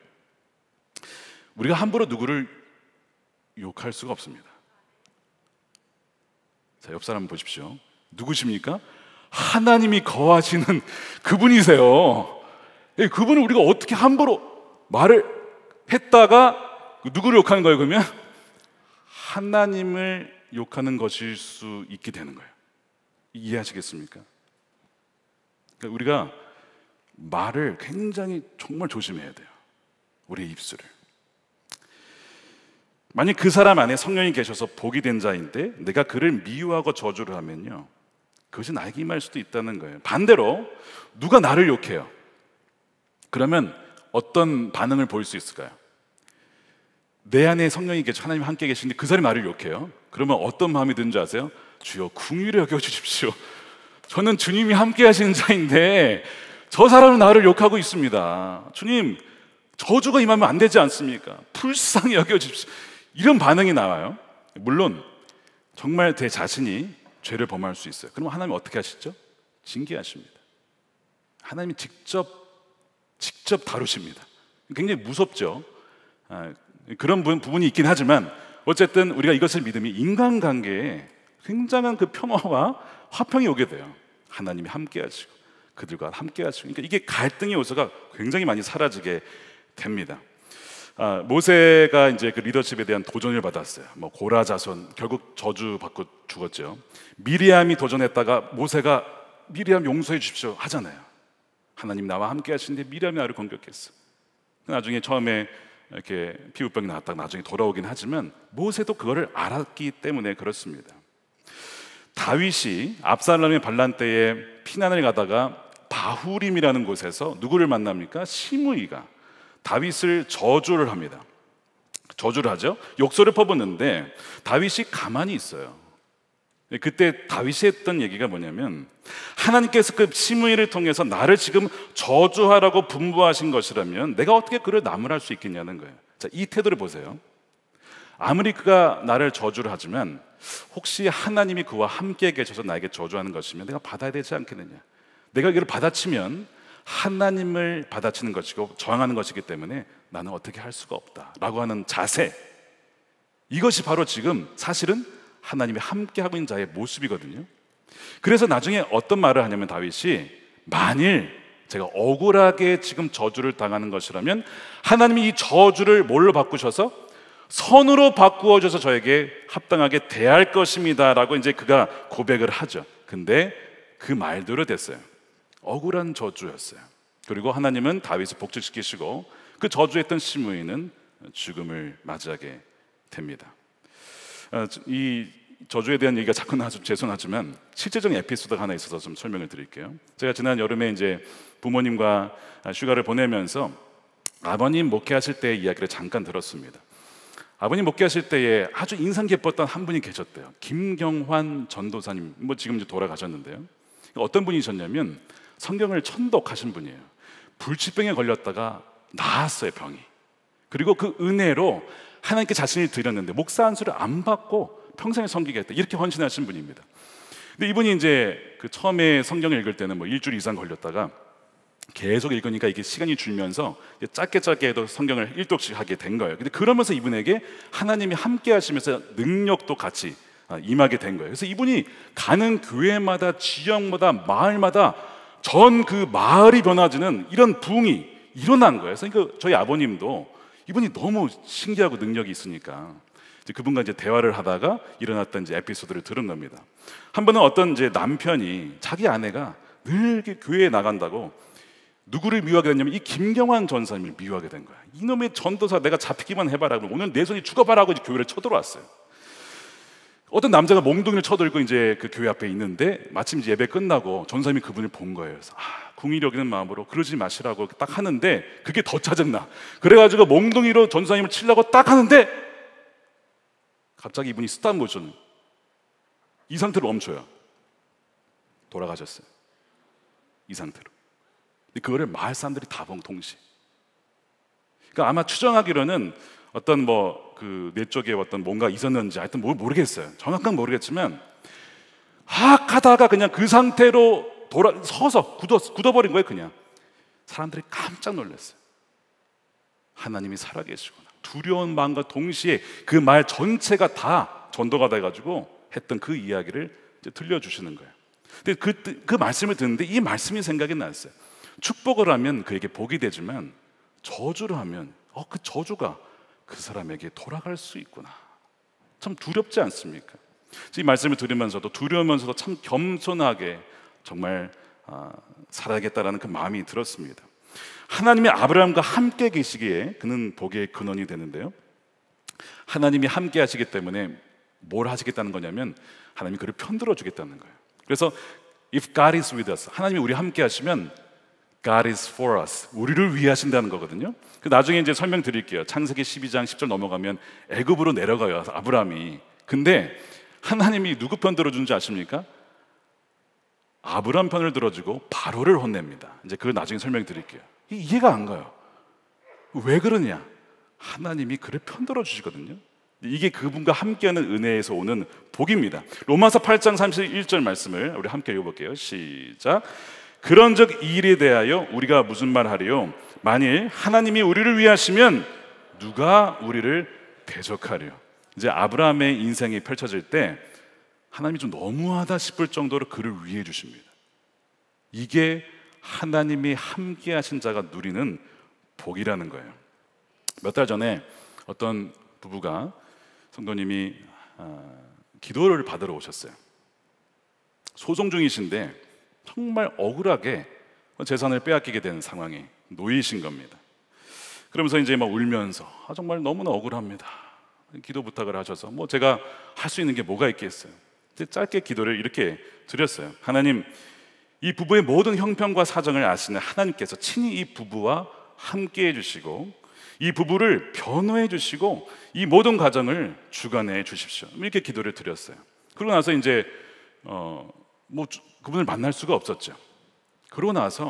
우리가 함부로 누구를 욕할 수가 없습니다. 자, 옆 사람 보십시오. 누구십니까? 하나님이 거하시는 그분이세요. 그분을 우리가 어떻게 함부로 말을 했다가 누구를 욕하는 거예요? 그러면 하나님을 욕하는 것일 수 있게 되는 거예요. 이해하시겠습니까? 그러니까 우리가 말을 굉장히 정말 조심해야 돼요. 우리의 입술을. 만약 그 사람 안에 성령이 계셔서 복이 된 자인데 내가 그를 미워하고 저주를 하면요, 그것이 나에게 임할 수도 있다는 거예요. 반대로 누가 나를 욕해요. 그러면 어떤 반응을 보일 수 있을까요? 내 안에 성령이 계셔 하나님 함께 계시는데 그 사람이 나를 욕해요. 그러면 어떤 마음이 드는지 아세요? 주여 긍휼히 여겨주십시오. 저는 주님이 함께 하시는 자인데 저 사람은 나를 욕하고 있습니다. 주님, 저주가 임하면 안 되지 않습니까? 불쌍히 여겨주십시오. 이런 반응이 나와요. 물론 정말 제 자신이 죄를 범할 수 있어요. 그럼 하나님 어떻게 하시죠? 징계하십니다. 하나님이 직접 다루십니다. 굉장히 무섭죠. 그런 부분이 있긴 하지만 어쨌든 우리가 이것을 믿으면 인간관계에 굉장한 그 평화와 화평이 오게 돼요. 하나님이 함께 하시고 그들과 함께 하시고, 그러니까 이게 갈등의 요소가 굉장히 많이 사라지게 됩니다. 모세가 이제 그 리더십에 대한 도전을 받았어요. 뭐 고라 자손 결국 저주 받고 죽었죠. 미리암이 도전했다가 모세가 미리암 용서해 주십시오 하잖아요. 하나님 나와 함께 하시는데 미리암이 나를 공격했어. 나중에 처음에 이렇게 피부병이 나왔다가 나중에 돌아오긴 하지만 모세도 그거를 알았기 때문에 그렇습니다. 다윗이 압살롬의 반란 때에 피난을 가다가 바후림이라는 곳에서 누구를 만납니까? 시므이가 다윗을 저주를 합니다. 저주를 하죠. 욕설을 퍼붓는데 다윗이 가만히 있어요. 그때 다윗이 했던 얘기가 뭐냐면, 하나님께서 그 시므이를 통해서 나를 지금 저주하라고 분부하신 것이라면 내가 어떻게 그를 나무랄 수 있겠냐는 거예요. 자, 이 태도를 보세요. 아무리 그가 나를 저주를 하지만 혹시 하나님이 그와 함께 계셔서 나에게 저주하는 것이면 내가 받아야 되지 않겠느냐. 내가 이걸 받아치면 하나님을 받아치는 것이고 저항하는 것이기 때문에 나는 어떻게 할 수가 없다라고 하는 자세, 이것이 바로 지금 사실은 하나님이 함께하고 있는 자의 모습이거든요. 그래서 나중에 어떤 말을 하냐면 다윗이, 만일 제가 억울하게 지금 저주를 당하는 것이라면 하나님이 이 저주를 뭘로 바꾸셔서 선으로 바꾸어 줘서 저에게 합당하게 대할 것입니다 라고 이제 그가 고백을 하죠. 근데 그 말대로 됐어요. 억울한 저주였어요. 그리고 하나님은 다윗을 복직시키시고 그 저주했던 시므이는 죽음을 맞이하게 됩니다. 이 저주에 대한 얘기가 자꾸 나와서 죄송하지만 실제적인 에피소드가 하나 있어서 좀 설명을 드릴게요. 제가 지난 여름에 이제 부모님과 휴가를 보내면서 아버님 목회하실 때의 이야기를 잠깐 들었습니다. 아버님 목회하실 때에 아주 인상 깊었던 한 분이 계셨대요. 김경환 전도사님, 지금 이제 돌아가셨는데요. 어떤 분이셨냐면 성경을 천독하신 분이에요. 불치병에 걸렸다가 나았어요, 병이. 그리고 그 은혜로 하나님께 자신을 드렸는데 목사 한 수를 안 받고 평생을 섬기겠다, 이렇게 헌신하신 분입니다. 근데 이분이 이제 그 처음에 성경을 읽을 때는 일주일 이상 걸렸다가 계속 읽으니까 이게 시간이 줄면서 짧게 해도 성경을 1독씩 하게 된 거예요. 근데 그러면서 이분에게 하나님이 함께 하시면서 능력도 같이 임하게 된 거예요. 그래서 이분이 가는 교회마다, 지역마다, 마을마다 전 그 마을이 변화지는 이런 부흥이 일어난 거예요. 그러니까 저희 아버님도 이분이 너무 신기하고 능력이 있으니까 이제 그분과 이제 대화를 하다가 일어났던 이제 에피소드를 들은 겁니다. 한 번은 어떤 이제 남편이 자기 아내가 늘 이렇게 교회에 나간다고 누구를 미워하게 됐냐면 이 김경환 전사님을 미워하게 된 거야. 이놈의 전도사 내가 잡히기만 해봐라. 그럼 오늘 내 손이 죽어봐라고 이제 교회를 쳐들어왔어요. 어떤 남자가 몽둥이를 쳐들고 이제 그 교회 앞에 있는데 마침 이제 예배 끝나고 전사님이 그분을 본 거예요. 그래서 궁일이 여기는 마음으로 그러지 마시라고 딱 하는데 그게 더 짜증나. 그래가지고 몽둥이로 전사님을 치려고 딱 하는데 갑자기 이분이 스탑 모션, 이 상태로 멈춰요. 돌아가셨어요. 이 상태로. 그거를 마을 사람들이 다 본 동시에. 그러니까 아마 추정하기로는 어떤 내 쪽에 어떤 뭔가 있었는지 하여튼 모르겠어요. 정확한 모르겠지만 하다가 그냥 그 상태로 서서 굳어버린 거예요. 그냥 사람들이 깜짝 놀랐어요. 하나님이 살아계시구나. 두려운 마음과 동시에 그 말 전체가 다 전도가 돼가지고 했던 그 이야기를 이제 들려주시는 거예요. 근데 그 말씀을 듣는데 이 말씀이 생각이 났어요. 축복을 하면 그에게 복이 되지만 저주를 하면 그 저주가 그 사람에게 돌아갈 수 있구나. 참 두렵지 않습니까? 이 말씀을 들으면서도 두려우면서도 참 겸손하게 정말 살아야겠다라는 그 마음이 들었습니다. 하나님이 아브라함과 함께 계시기에 그는 복의 근원이 되는데요, 하나님이 함께 하시기 때문에 뭘 하시겠다는 거냐면 하나님이 그를 편들어 주겠다는 거예요. 그래서 If God is with us, 하나님이 우리 함께 하시면 God is for us, 우리를 위해 하신다는 거거든요. 나중에 이제 설명드릴게요. 창세기 12장 10절 넘어가면 애굽으로 내려가요, 아브라함이. 근데 하나님이 누구 편 들어주는지 아십니까? 아브라함 편을 들어주고 바로를 혼냅니다. 이제 그걸 나중에 설명드릴게요. 이해가 안 가요. 왜 그러냐? 하나님이 그를 편 들어주시거든요. 이게 그분과 함께하는 은혜에서 오는 복입니다. 로마서 8장 31절 말씀을 우리 함께 읽어볼게요. 시작. 그런즉 이 일에 대하여 우리가 무슨 말 하리요? 만일 하나님이 우리를 위하시면 누가 우리를 대적하리요? 이제 아브라함의 인생이 펼쳐질 때 하나님이 좀 너무하다 싶을 정도로 그를 위해 주십니다. 이게 하나님이 함께 하신 자가 누리는 복이라는 거예요. 몇 달 전에 어떤 부부가 성도님이 기도를 받으러 오셨어요. 소송 중이신데 정말 억울하게 재산을 빼앗기게 된 상황에 놓이신 겁니다. 그러면서 이제 막 울면서 정말 너무나 억울합니다, 기도 부탁을 하셔서 제가 할 수 있는 게 뭐가 있겠어요. 짧게 기도를 이렇게 드렸어요. 하나님, 이 부부의 모든 형편과 사정을 아시는 하나님께서 친히 이 부부와 함께 해주시고 이 부부를 변호해 주시고 이 모든 과정을 주관해 주십시오, 이렇게 기도를 드렸어요. 그러고 나서 이제 그분을 만날 수가 없었죠. 그러고 나서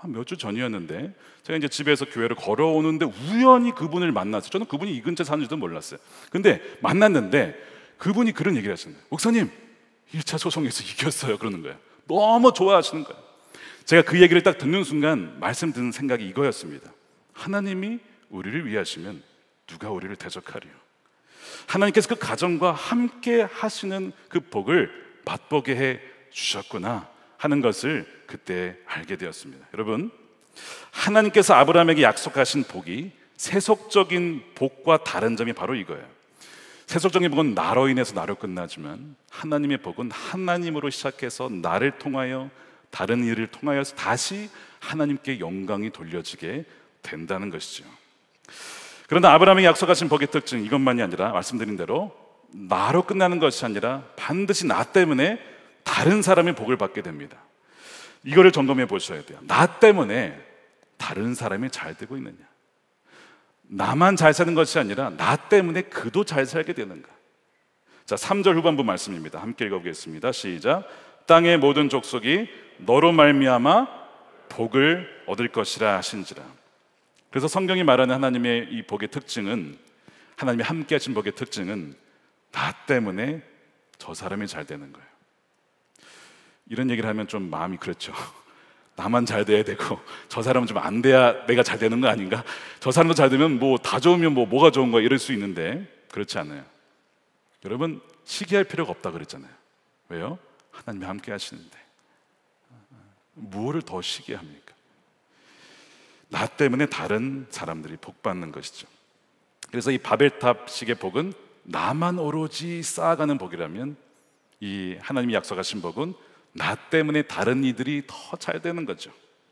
몇 주 전이었는데 제가 이제 집에서 교회를 걸어오는데 우연히 그분을 만났어요. 저는 그분이 이 근처에 사는지도 몰랐어요. 근데 만났는데 그분이 그런 얘기를 하시는 거예요. 목사님, 1차 소송에서 이겼어요. 그러는 거예요. 너무 좋아하시는 거예요. 제가 그 얘기를 딱 듣는 순간 말씀 듣는 생각이 이거였습니다. 하나님이 우리를 위하시면 누가 우리를 대적하리요. 하나님께서 그 가정과 함께 하시는 그 복을 맛보게 해 주셨구나 하는 것을 그때 알게 되었습니다. 여러분, 하나님께서 아브라함에게 약속하신 복이 세속적인 복과 다른 점이 바로 이거예요. 세속적인 복은 나로 인해서 나로 끝나지만 하나님의 복은 하나님으로 시작해서 나를 통하여 다른 일을 통하여서 다시 하나님께 영광이 돌려지게 된다는 것이죠. 그런데 아브라함에게 약속하신 복의 특징, 이것만이 아니라 말씀드린 대로 나로 끝나는 것이 아니라 반드시 나 때문에 다른 사람의 복을 받게 됩니다. 이거를 점검해 보셔야 돼요. 나 때문에 다른 사람이 잘 되고 있느냐, 나만 잘 사는 것이 아니라 나 때문에 그도 잘 살게 되는가. 자, 3절 후반부 말씀입니다. 함께 읽어보겠습니다. 시작. 땅의 모든 족속이 너로 말미암아 복을 얻을 것이라 하신지라. 그래서 성경이 말하는 하나님의 이 복의 특징은, 하나님이 함께 하신 복의 특징은 나 때문에 저 사람이 잘 되는 거예요. 이런 얘기를 하면 좀 마음이 그렇죠. 나만 잘 돼야 되고 저 사람은 좀 안 돼야 내가 잘 되는 거 아닌가? 저 사람도 잘 되면 뭐 다 좋으면 뭐가 좋은 거야 이럴 수 있는데 그렇지 않아요. 여러분, 시기할 필요가 없다 그랬잖아요. 왜요? 하나님이 함께 하시는데 무엇을 더 시기합니까? 나 때문에 다른 사람들이 복 받는 것이죠. 그래서 이 바벨탑식의 복은 나만 오로지 쌓아가는 복이라면, 이 하나님이 약속하신 복은 나 때문에 다른 이들이 더 잘 되는 거죠.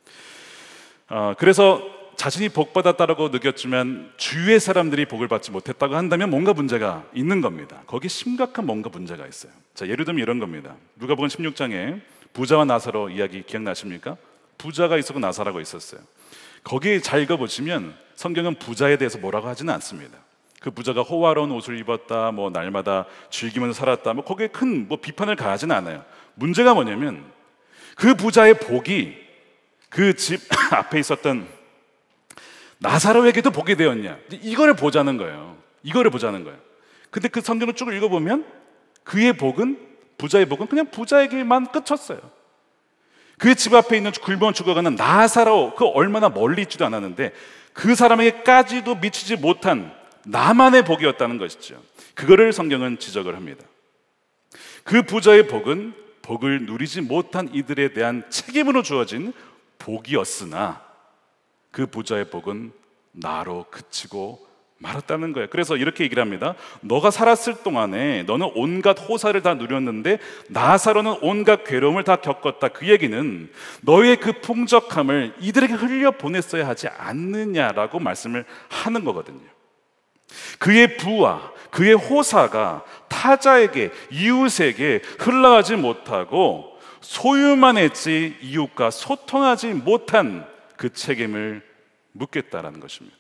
그래서 자신이 복 받았다라고 느꼈지만 주위의 사람들이 복을 받지 못했다고 한다면 뭔가 문제가 있는 겁니다. 거기 심각한 뭔가 문제가 있어요. 자, 예를 들면 이런 겁니다. 누가복음 16장에 부자와 나사로 이야기 기억나십니까? 부자가 있었고 나사로가 있었어요. 거기 잘 읽어보시면 성경은 부자에 대해서 뭐라고 하지는 않습니다. 그 부자가 호화로운 옷을 입었다, 뭐 날마다 즐기면서 살았다, 뭐 거기에 큰 뭐 비판을 가하지는 않아요. 문제가 뭐냐면 그 부자의 복이 그 집 앞에 있었던 나사로에게도 복이 되었냐, 이거를 보자는 거예요. 이거를 보자는 거예요. 근데 그 성경을 쭉 읽어보면 그의 복은, 부자의 복은 그냥 부자에게만 그쳤어요. 그 집 앞에 있는 굶어 죽어가는 나사로, 그 얼마나 멀리 있지도 않았는데 그 사람에게까지도 미치지 못한 나만의 복이었다는 것이죠. 그거를 성경은 지적을 합니다. 그 부자의 복은 복을 누리지 못한 이들에 대한 책임으로 주어진 복이었으나 그 부자의 복은 나로 그치고 말았다는 거예요. 그래서 이렇게 얘기를 합니다. 너가 살았을 동안에 너는 온갖 호사를 다 누렸는데 나사로는 온갖 괴로움을 다 겪었다. 그 얘기는 너의 그 풍족함을 이들에게 흘려보냈어야 하지 않느냐라고 말씀을 하는 거거든요. 그의 부와 그의 호사가 타자에게, 이웃에게 흘러가지 못하고 소유만 했지 이웃과 소통하지 못한 그 책임을 묻겠다라는 것입니다.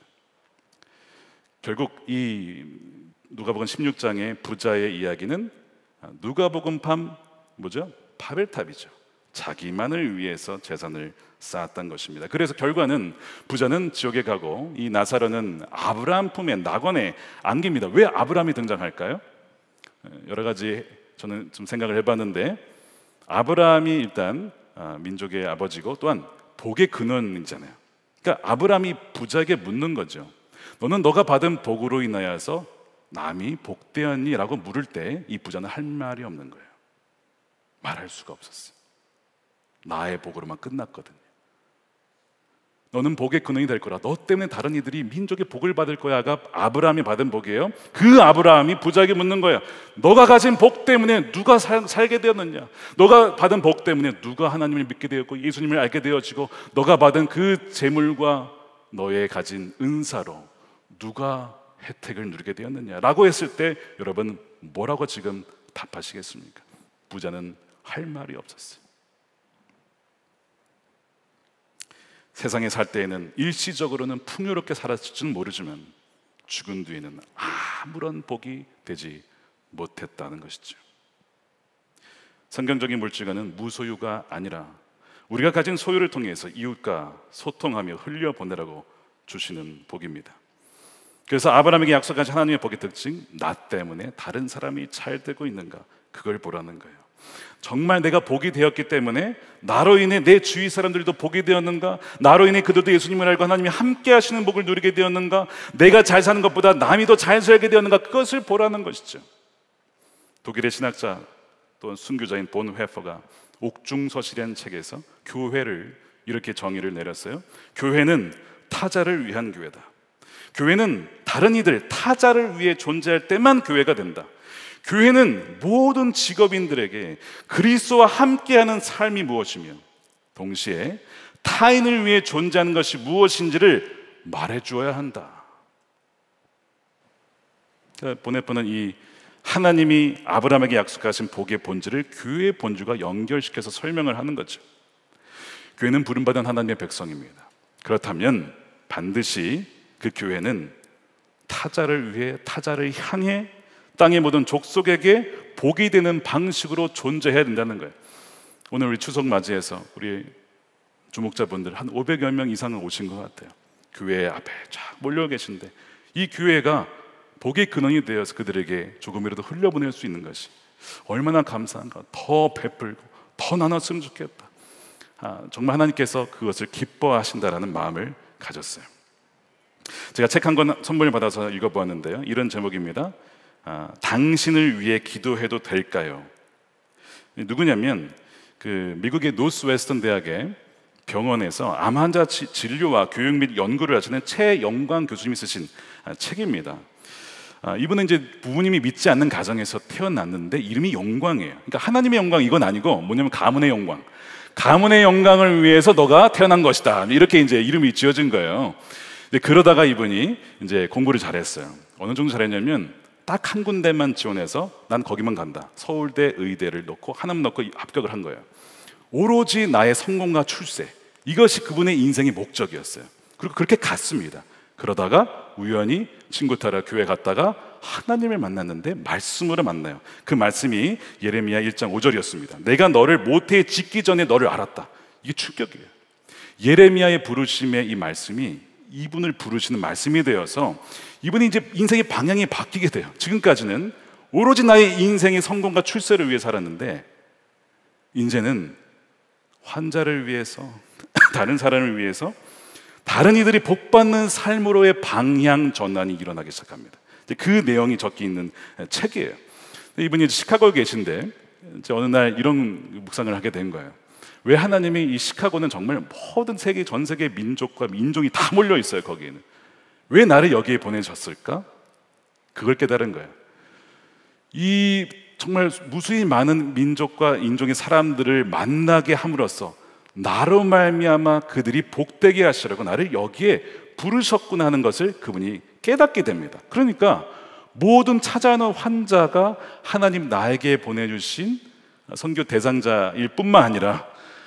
결국 이 누가복음 16장의 부자의 이야기는 누가복음판 뭐죠? 바벨탑이죠. 자기만을 위해서 재산을 쌓았던 것입니다. 그래서 결과는 부자는 지옥에 가고 이 나사로는 아브라함 품에 낙원에 안깁니다. 왜 아브라함이 등장할까요? 여러 가지 저는 좀 생각을 해봤는데, 아브라함이 일단 민족의 아버지고 또한 복의 근원이잖아요. 그러니까 아브라함이 부자에게 묻는 거죠. 너는 너가 받은 복으로 인하여서 남이 복되었니? 라고 물을 때 이 부자는 할 말이 없는 거예요. 말할 수가 없었어요. 나의 복으로만 끝났거든요. 너는 복의 근원이 될 거라, 너 때문에 다른 이들이 민족의 복을 받을 거야가 아브라함이 받은 복이에요. 그 아브라함이 부자에게 묻는 거예요. 너가 가진 복 때문에 누가 살게 되었느냐? 너가 받은 복 때문에 누가 하나님을 믿게 되었고 예수님을 알게 되어지고 너가 받은 그 재물과 너의 가진 은사로 누가 혜택을 누리게 되었느냐? 라고 했을 때 여러분 뭐라고 지금 답하시겠습니까? 부자는 할 말이 없었어요. 세상에 살 때에는 일시적으로는 풍요롭게 살았을지는 모르지만 죽은 뒤에는 아무런 복이 되지 못했다는 것이죠. 성경적인 물질가는 무소유가 아니라 우리가 가진 소유를 통해서 이웃과 소통하며 흘려보내라고 주시는 복입니다. 그래서 아브라함에게 약속하신 하나님의 복의 특징, 나 때문에 다른 사람이 잘 되고 있는가, 그걸 보라는 거예요. 정말 내가 복이 되었기 때문에 나로 인해 내 주위 사람들도 복이 되었는가, 나로 인해 그들도 예수님을 알고 하나님이 함께 하시는 복을 누리게 되었는가, 내가 잘 사는 것보다 남이 더 잘 살게 되었는가, 그것을 보라는 것이죠. 독일의 신학자 또는 순교자인 본 회퍼가 옥중서실이라는 책에서 교회를 이렇게 정의를 내렸어요. 교회는 타자를 위한 교회다. 교회는 다른 이들, 타자를 위해 존재할 때만 교회가 된다. 교회는 모든 직업인들에게 그리스도와 함께하는 삶이 무엇이며 동시에 타인을 위해 존재하는 것이 무엇인지를 말해주어야 한다. 보네포는 이 하나님이 아브라함에게 약속하신 복의 본질을 교회의 본질과 연결시켜서 설명을 하는 거죠. 교회는 부름받은 하나님의 백성입니다. 그렇다면 반드시 그 교회는 타자를 위해, 타자를 향해 땅의 모든 족속에게 복이 되는 방식으로 존재해야 된다는 거예요. 오늘 우리 추석 맞이해서 우리 주목자분들 한 500여 명 이상은 오신 것 같아요. 교회 앞에 쫙 몰려 계신데 이 교회가 복의 근원이 되어서 그들에게 조금이라도 흘려보낼 수 있는 것이 얼마나 감사한가. 더 베풀고 더 나눴으면 좋겠다. 정말 하나님께서 그것을 기뻐하신다라는 마음을 가졌어요. 제가 책 한 권 선물 받아서 읽어보았는데요, 이런 제목입니다. 당신을 위해 기도해도 될까요? 누구냐면 그 미국의 노스웨스턴 대학의 병원에서 암 환자 진료와 교육 및 연구를 하시는 최영광 교수님이 쓰신 책입니다. 이분은 이제 부모님이 믿지 않는 가정에서 태어났는데 이름이 영광이에요. 그러니까 하나님의 영광 이건 아니고 뭐냐면 가문의 영광. 가문의 영광을 위해서 너가 태어난 것이다. 이렇게 이제 이름이 지어진 거예요. 근데 그러다가 이분이 이제 공부를 잘했어요. 어느 정도 잘했냐면 딱 한 군데만 지원해서 난 거기만 간다. 서울대 의대를 넣고 하나만 넣고 합격을 한 거예요. 오로지 나의 성공과 출세, 이것이 그분의 인생의 목적이었어요. 그리고 그렇게 갔습니다. 그러다가 우연히 친구 따라 교회 갔다가 하나님을 만났는데 말씀으로 만나요. 그 말씀이 예레미야 1장 5절이었습니다. 내가 너를 모태에 짓기 전에 너를 알았다. 이게 충격이에요. 예레미야의 부르심의 이 말씀이 이분을 부르시는 말씀이 되어서 이분이 이제 인생의 방향이 바뀌게 돼요. 지금까지는 오로지 나의 인생의 성공과 출세를 위해 살았는데 이제는 환자를 위해서 다른 사람을 위해서 다른 이들이 복받는 삶으로의 방향 전환이 일어나기 시작합니다. 그 내용이 적혀 있는 책이에요. 이분이 시카고에 계신데 어느 날 이런 묵상을 하게 된 거예요. 왜 하나님이 이 시카고는 정말 모든 세계, 전 세계 민족과 민족이 다 몰려 있어요. 거기에는 왜 나를 여기에 보내셨을까? 그걸 깨달은 거예요. 이 정말 무수히 많은 민족과 인종의 사람들을 만나게 함으로써 나로 말미암아 그들이 복되게 하시려고 나를 여기에 부르셨구나 하는 것을 그분이 깨닫게 됩니다. 그러니까 모든 찾아오는 환자가 하나님 나에게 보내주신 선교 대상자일 뿐만 아니라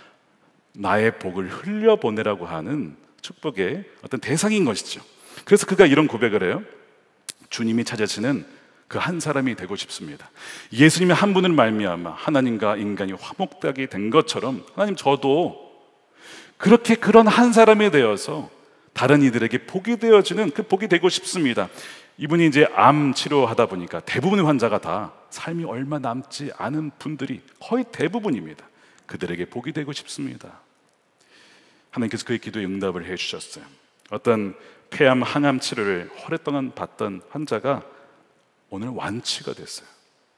나의 복을 흘려보내라고 하는 축복의 어떤 대상인 것이죠. 그래서 그가 이런 고백을 해요. 주님이 찾으시는 그 한 사람이 되고 싶습니다. 예수님의 한 분을 말미암아 하나님과 인간이 화목되게 된 것처럼 하나님 저도 그렇게 그런 한 사람이 되어서 다른 이들에게 복이 되어지는 그 복이 되고 싶습니다. 이분이 이제 암 치료하다 보니까 대부분의 환자가 다 삶이 얼마 남지 않은 분들이 거의 대부분입니다. 그들에게 복이 되고 싶습니다. 하나님께서 그의 기도에 응답을 해주셨어요. 어떤 폐암, 항암 치료를 오랫동안 받던 환자가 오늘 완치가 됐어요.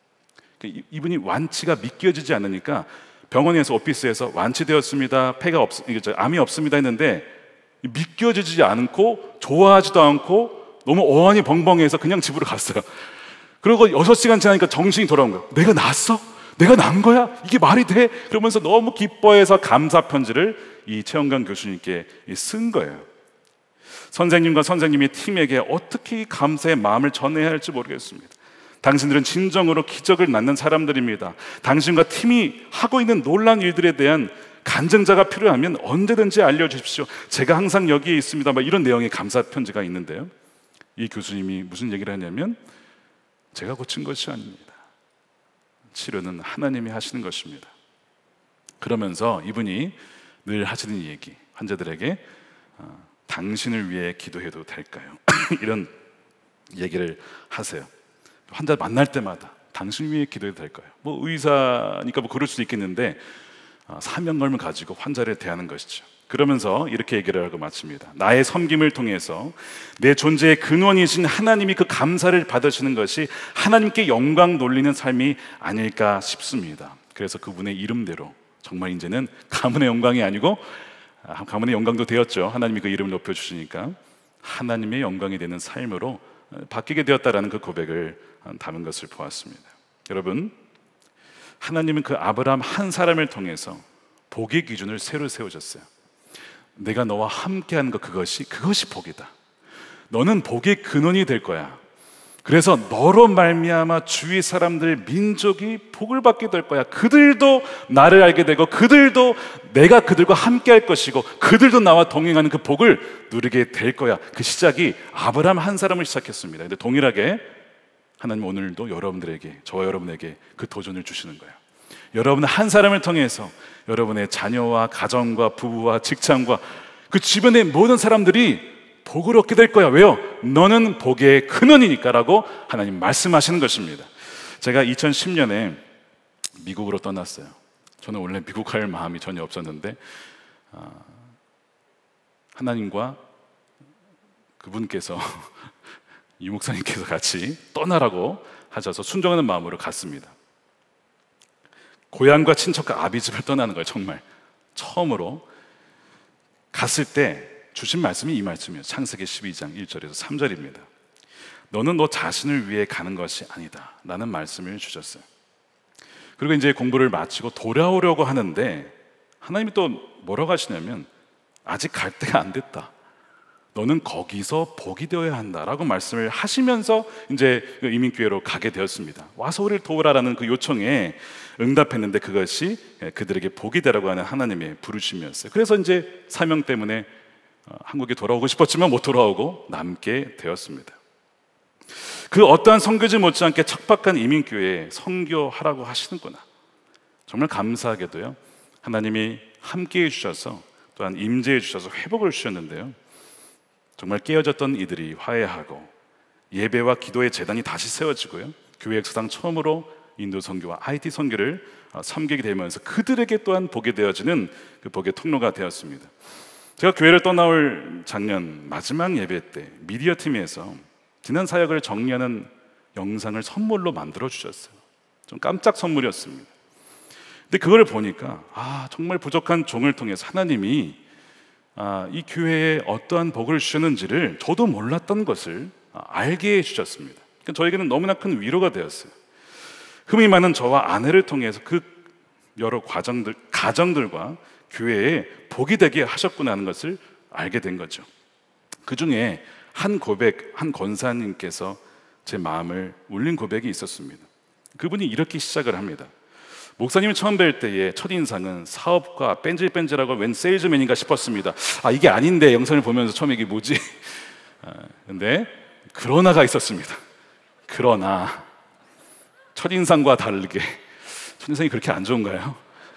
이분이 완치가 믿겨지지 않으니까 병원에서 오피스에서 완치되었습니다. 암이 없습니다 했는데 믿겨지지 않고 좋아하지도 않고 너무 어안이 벙벙해서 그냥 집으로 갔어요. 그리고 6시간 지나니까 정신이 돌아온 거예요. 내가 낫어? 내가 난 거야? 이게 말이 돼? 그러면서 너무 기뻐해서 감사 편지를 이 최영광 교수님께 쓴 거예요. 선생님과 선생님의 팀에게 어떻게 이 감사의 마음을 전해야 할지 모르겠습니다. 당신들은 진정으로 기적을 낳는 사람들입니다. 당신과 팀이 하고 있는 놀라운 일들에 대한 간증자가 필요하면 언제든지 알려주십시오. 제가 항상 여기에 있습니다. 이런 내용의 감사 편지가 있는데요, 이 교수님이 무슨 얘기를 하냐면 제가 고친 것이 아닙니다. 치료는 하나님이 하시는 것입니다. 그러면서 이분이 늘 하시는 얘기, 환자들에게 당신을 위해 기도해도 될까요? 이런 얘기를 하세요. 환자 만날 때마다 당신을 위해 기도해도 될까요? 뭐 의사니까 뭐 그럴 수도 있겠는데 사명감을 가지고 환자를 대하는 것이죠. 그러면서 이렇게 얘기를 하고 마칩니다. 나의 섬김을 통해서 내 존재의 근원이신 하나님이 그 감사를 받으시는 것이 하나님께 영광 돌리는 삶이 아닐까 싶습니다. 그래서 그분의 이름대로 정말 이제는 가문의 영광이 아니고 가문의 영광도 되었죠. 하나님이 그 이름을 높여주시니까 하나님의 영광이 되는 삶으로 바뀌게 되었다라는 그 고백을 담은 것을 보았습니다. 여러분, 하나님은 그 아브라함 한 사람을 통해서 복의 기준을 새로 세우셨어요. 내가 너와 함께하는 것, 그것이 복이다. 너는 복의 근원이 될 거야. 그래서 너로 말미암아 주위 사람들, 민족이 복을 받게 될 거야. 그들도 나를 알게 되고 그들도 내가 그들과 함께할 것이고 그들도 나와 동행하는 그 복을 누리게 될 거야. 그 시작이 아브라함 한 사람을 시작했습니다. 근데 동일하게 하나님 오늘도 여러분들에게, 저와 여러분에게 그 도전을 주시는 거예요. 여러분 한 사람을 통해서 여러분의 자녀와 가정과 부부와 직장과 그 주변의 모든 사람들이 복을 얻게 될 거야. 왜요? 너는 복의 근원이니까 라고 하나님 말씀하시는 것입니다. 제가 2010년에 미국으로 떠났어요. 저는 원래 미국 갈 마음이 전혀 없었는데 하나님과 그분께서 유 목사님께서 같이 떠나라고 하셔서 순종하는 마음으로 갔습니다. 고향과 친척과 아비집을 떠나는 거예요. 정말 처음으로 갔을 때 주신 말씀이 이 말씀이에요. 창세기 12장 1절에서 3절입니다. 너는 너 자신을 위해 가는 것이 아니다 라는 말씀을 주셨어요. 그리고 이제 공부를 마치고 돌아오려고 하는데 하나님이 또 뭐라고 하시냐면 아직 갈 때가 안 됐다. 너는 거기서 복이 되어야 한다라고 말씀을 하시면서 이제 이민교회로 가게 되었습니다. 와서 우리를 도우라라는 그 요청에 응답했는데 그것이 그들에게 복이 되라고 하는 하나님의 부르심이었어요. 그래서 이제 사명 때문에 한국에 돌아오고 싶었지만 못 돌아오고 남게 되었습니다. 그 어떠한 선교지 못지않게 척박한 이민교회에 선교하라고 하시는구나. 정말 감사하게도요, 하나님이 함께해 주셔서 또한 임재해 주셔서 회복을 주셨는데요, 정말 깨어졌던 이들이 화해하고 예배와 기도의 재단이 다시 세워지고요, 교회 역사상 처음으로 인도 선교와 IT 선교를 섬기게 되면서 그들에게 또한 복이 되어지는 그 복의 통로가 되었습니다. 제가 교회를 떠나올 작년 마지막 예배 때 미디어 팀에서 지난 사역을 정리하는 영상을 선물로 만들어 주셨어요. 좀 깜짝 선물이었습니다. 근데 그걸 보니까 정말 부족한 종을 통해서 하나님이 이 교회에 어떠한 복을 주셨는지를 저도 몰랐던 것을 알게 해주셨습니다. 저에게는 너무나 큰 위로가 되었어요. 흠이 많은 저와 아내를 통해서 그 여러 가정들과 교회에 복이 되게 하셨구나 하는 것을 알게 된 거죠. 그 중에 한 권사님께서 제 마음을 울린 고백이 있었습니다. 그분이 이렇게 시작을 합니다. 목사님을 처음 뵐 때의 첫인상은 사업가 뺀질뺀질하고 웬 세일즈맨인가 싶었습니다. 이게 아닌데 영상을 보면서 처음에 이게 뭐지? 근데 그러나가 있었습니다. 그러나 첫인상과 다르게 첫인상이 그렇게 안 좋은가요?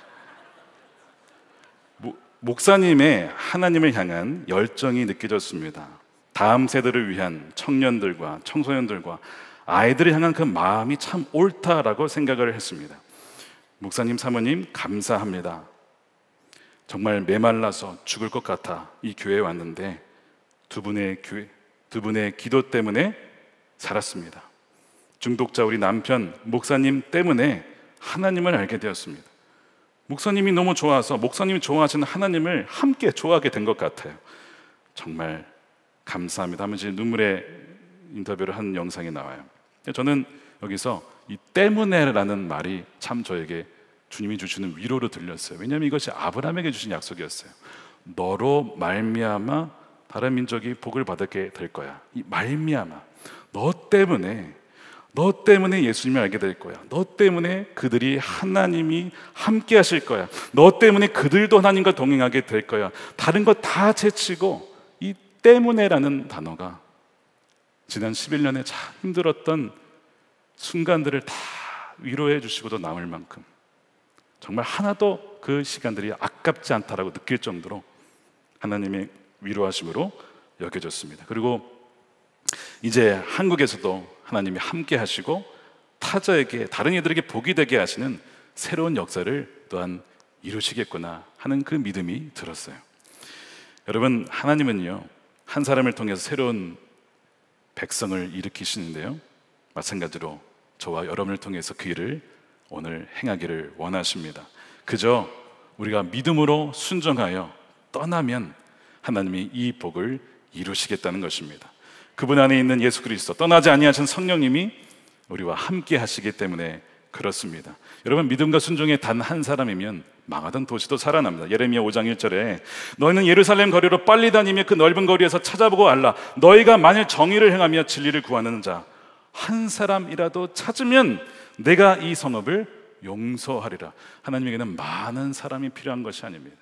목사님의 하나님을 향한 열정이 느껴졌습니다. 다음 세대를 위한 청년들과 청소년들과 아이들을 향한 그 마음이 참 옳다라고 생각을 했습니다. 목사님, 사모님 감사합니다. 정말 메말라서 죽을 것 같아 이 교회에 왔는데 두 분의 기도 때문에 살았습니다. 중독자 우리 남편 목사님 때문에 하나님을 알게 되었습니다. 목사님이 너무 좋아서 목사님이 좋아하시는 하나님을 함께 좋아하게 된 것 같아요. 정말 감사합니다 하면서 눈물의 인터뷰를 한 영상이 나와요. 저는 여기서 이 때문에라는 말이 참 저에게 주님이 주시는 위로로 들렸어요. 왜냐하면 이것이 아브라함에게 주신 약속이었어요. 너로 말미암아 다른 민족이 복을 받게 될 거야. 이 말미암아, 너 때문에 예수님을 알게 될 거야. 너 때문에 그들이 하나님이 함께 하실 거야. 너 때문에 그들도 하나님과 동행하게 될 거야. 다른 거 다 제치고 이 때문에라는 단어가 지난 11년에 참 힘들었던 순간들을 다 위로해 주시고도 남을 만큼 정말 하나도 그 시간들이 아깝지 않다라고 느낄 정도로 하나님의 위로하심으로 여겨졌습니다. 그리고 이제 한국에서도 하나님이 함께 하시고 타자에게, 다른 이들에게 복이 되게 하시는 새로운 역사를 또한 이루시겠구나 하는 그 믿음이 들었어요. 여러분, 하나님은요, 한 사람을 통해서 새로운 백성을 일으키시는데요, 마찬가지로 저와 여러분을 통해서 그 일을 오늘 행하기를 원하십니다. 그저 우리가 믿음으로 순종하여 떠나면 하나님이 이 복을 이루시겠다는 것입니다. 그분 안에 있는 예수 그리스도, 떠나지 아니하신 성령님이 우리와 함께 하시기 때문에 그렇습니다. 여러분, 믿음과 순종의 단 한 사람이면 망하던 도시도 살아납니다. 예레미야 5장 1절에 너희는 예루살렘 거리로 빨리 다니며 그 넓은 거리에서 찾아보고 알라. 너희가 만일 정의를 행하며 진리를 구하는 자 한 사람이라도 찾으면 내가 이 성읍을 용서하리라. 하나님에게는 많은 사람이 필요한 것이 아닙니다.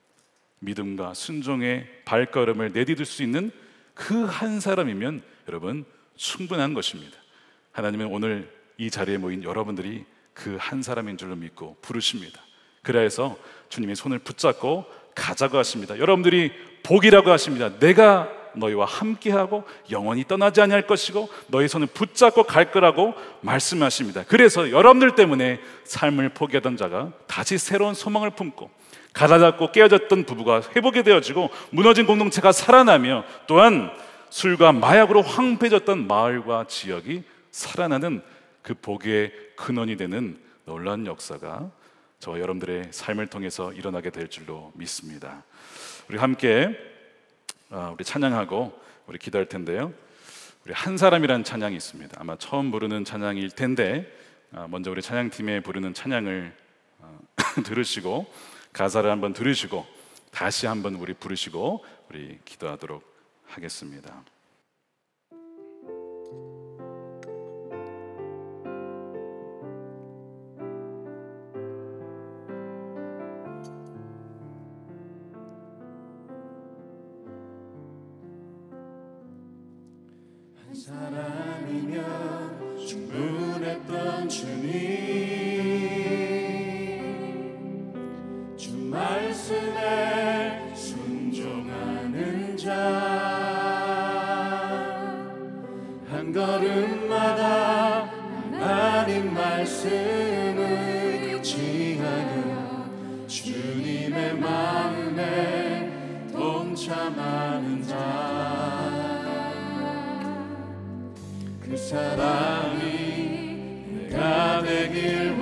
믿음과 순종의 발걸음을 내디딜 수 있는 그 한 사람이면 여러분 충분한 것입니다. 하나님은 오늘 이 자리에 모인 여러분들이 그 한 사람인 줄로 믿고 부르십니다. 그래서 주님의 손을 붙잡고 가자고 하십니다. 여러분들이 복이라고 하십니다. 내가 너희와 함께하고 영원히 떠나지 아니할 것이고 너희 손을 붙잡고 갈 거라고 말씀하십니다. 그래서 여러분들 때문에 삶을 포기하던 자가 다시 새로운 소망을 품고, 가다잡고 깨어졌던 부부가 회복이 되어지고 무너진 공동체가 살아나며, 또한 술과 마약으로 황폐해졌던 마을과 지역이 살아나는 그 복의 근원이 되는 놀라운 역사가 저와 여러분들의 삶을 통해서 일어나게 될 줄로 믿습니다. 우리 함께 우리 찬양하고 우리 기도할 텐데요, 우리 한 사람이라는 찬양이 있습니다. 아마 처음 부르는 찬양일 텐데 먼저 우리 찬양팀에 부르는 찬양을 들으시고 가사를 한번 들으시고 다시 한번 우리 부르시고 우리 기도하도록 하겠습니다. 한 사람이면 충분했던 주님, 주 말씀에 순종하는 자, 한 걸음마다 하나님 말씀을 의지하여 주님의 마음에 동참하는 자, 그 사람이 내가 되길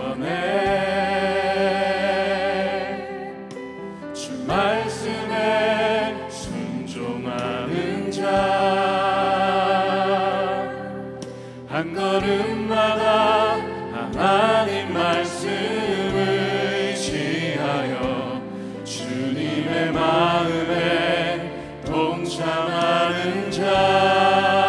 원해. 주 말씀에 순종하는 자, 한 걸음마다 하나님 말씀을 의지하여 주님의 마음에 동참하는 자,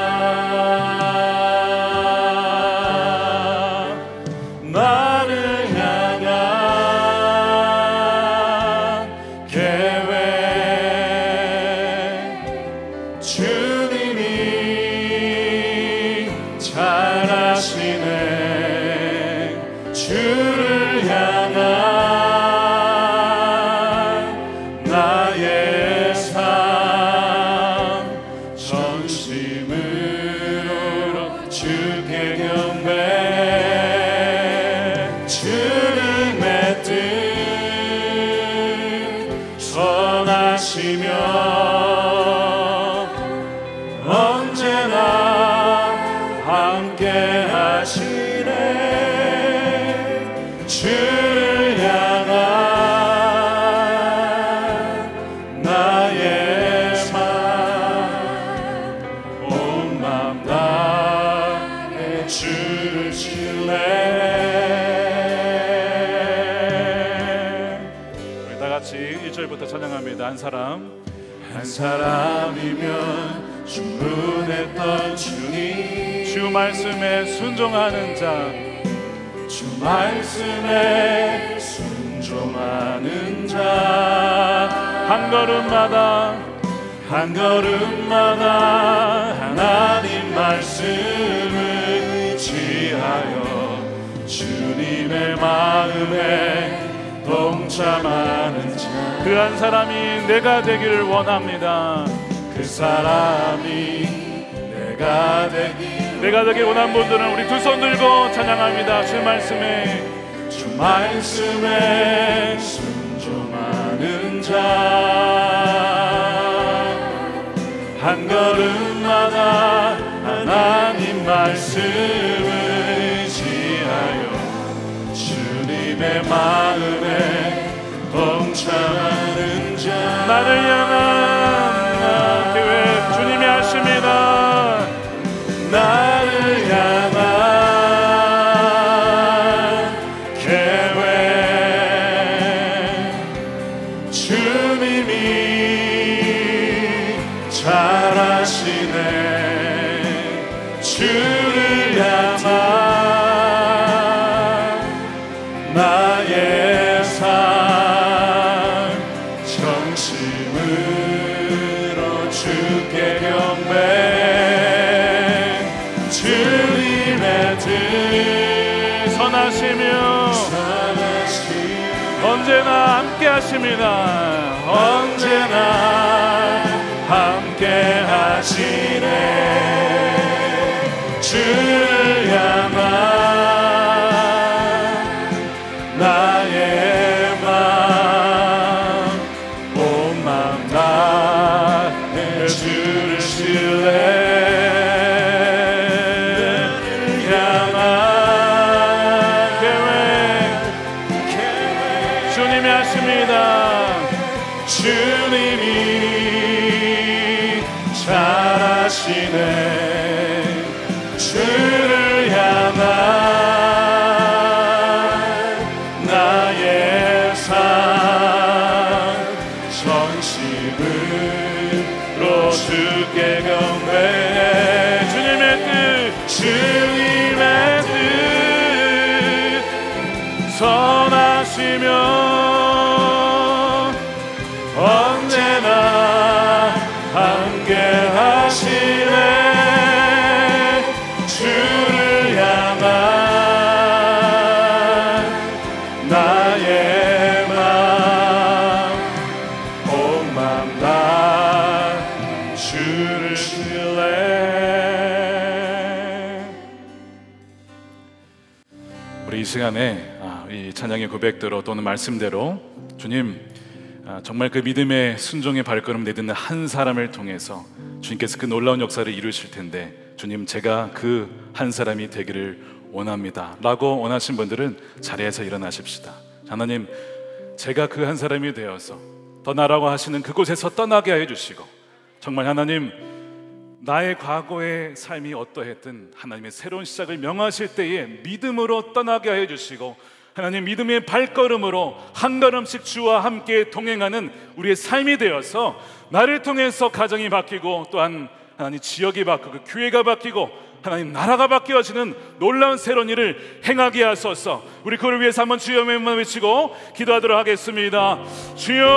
한 사람이면 충분했던 주님, 주 말씀에 순종하는 자, 주 말씀에 순종하는 자, 한 걸음마다 하나님 말씀을 의지하여 주님의 마음에 동참하는 자, 그 한 사람이 내가 되기를 원합니다. 그 사람이 내가 되기 원하는 분들은 우리 두 손 들고 찬양합니다. 주 말씀에 순종하는 자, 한 걸음마다 하나님 말씀을 지하여 주님의 마음에 동참하는 자, 나를 향한 계획 주님이 하십니다. 나를 향한 계획 주님이 잘하시네. 주를 향한 나의 삶 정심으로 주께 경배, 선하시며 언제나 함께 하십니다. 언제나 함께 하시네. 주를 향한 나의 맘, 온 맘 다해 주를 신뢰. 주님이 잘하시네. 주를 향한 나의 삶 전심으로 주께 경배해. 주님의 뜻 선하시며 언제나 함께 하시네. 주를 향한 나의 맘, 온 맘 다 주를 신뢰. 우리 이 시간에 이 찬양의 고백대로 또는 말씀대로 주님, 정말 그 믿음의 순종의 발걸음 내딛는 한 사람을 통해서 주님께서 그 놀라운 역사를 이루실 텐데, 주님, 제가 그 한 사람이 되기를 원합니다 라고 원하신 분들은 자리에서 일어나십시다. 하나님, 제가 그 한 사람이 되어서 떠나라고 하시는 그곳에서 떠나게 하여 주시고, 정말 하나님, 나의 과거의 삶이 어떠했든 하나님의 새로운 시작을 명하실 때에 믿음으로 떠나게 하여 주시고, 하나님, 믿음의 발걸음으로 한 걸음씩 주와 함께 동행하는 우리의 삶이 되어서 나를 통해서 가정이 바뀌고, 또한 하나님 지역이 바뀌고 교회가 바뀌고 하나님 나라가 바뀌어지는 놀라운 새로운 일을 행하게 하소서. 우리 그를 위해서 한번 주여 명만 외치고 기도하도록 하겠습니다. 주여,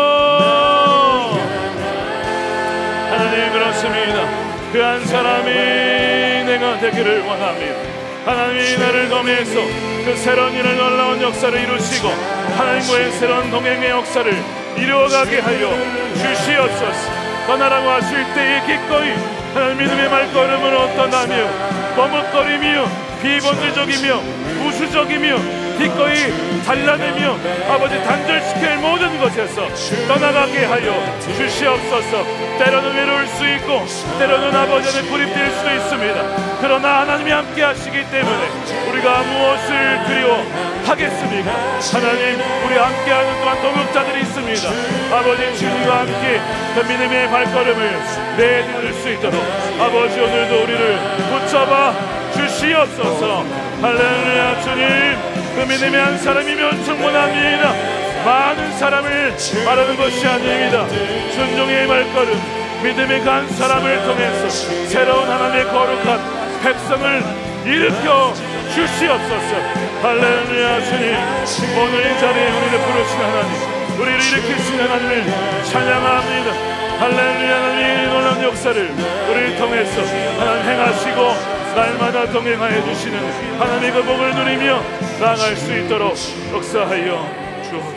하나님, 그렇습니다. 그 한 사람이 내가 되기를 원합니다. 하나님이 나를 통해서 그 새로운 일을, 놀라운 역사를 이루시고 하나님과의 새로운 동행의 역사를 이루어가게 하여 주시옵소서. 떠나라고 하실 때에 기꺼이 하나님 믿음의 말걸음으로 떠나며 머뭇거리며 비본질적이며 부수적이며 기꺼이 잘라내며 아버지 단절시킬 모든 것에서 떠나가게 하여 주시옵소서. 때로는 외로울 수 있고 때로는 아버지는 고립될 수도 있습니다. 그러나 하나님이 함께 하시기 때문에 우리가 무엇을 두려워하겠습니까? 하나님, 우리 함께하는 또한 동역자들이 있습니다. 아버지, 주님과 함께 그 믿음의 발걸음을 내딛을 수 있도록 아버지, 오늘도 우리를 붙잡아 주시옵소서. 할렐루야. 주님, 그 믿음의 한 사람이면 충분합니다. 많은 사람을 말하는 것이 아닙니다. 순종의 발걸음, 믿음의 그 한 사람을 통해서 새로운 하나님의 거룩한 백성을 일으켜 주시옵소서. 할렐루야. 주님, 오늘 이 자리에 우리를 부르신 하나님, 우리를 일으키신 하나님을 찬양합니다. 할렐루야. 하나님의 놀라운 역사를 우리를 통해서 하나님 행하시고 날마다 동행하여 주시는 하나님의 그 복을 누리며 나아갈 수 있도록 역사하여 주옵소서.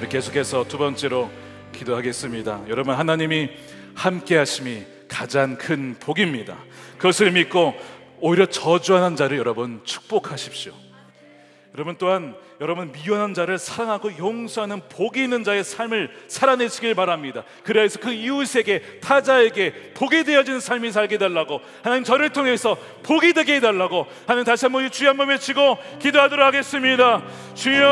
우리 계속해서 두 번째로 기도하겠습니다. 여러분, 하나님이 함께 하심이 가장 큰 복입니다. 그것을 믿고 오히려 저주하는 자를 여러분 축복하십시오. 여러분 또한 여러분 미워하는 자를 사랑하고 용서하는 복이 있는 자의 삶을 살아내시길 바랍니다. 그래서 그 이웃에게, 타자에게 복이 되어지는 삶이 살게 해달라고, 하나님 저를 통해서 복이 되게 해달라고 하나님 다시 한번 주여 한번 외치고 기도하도록 하겠습니다. 주여,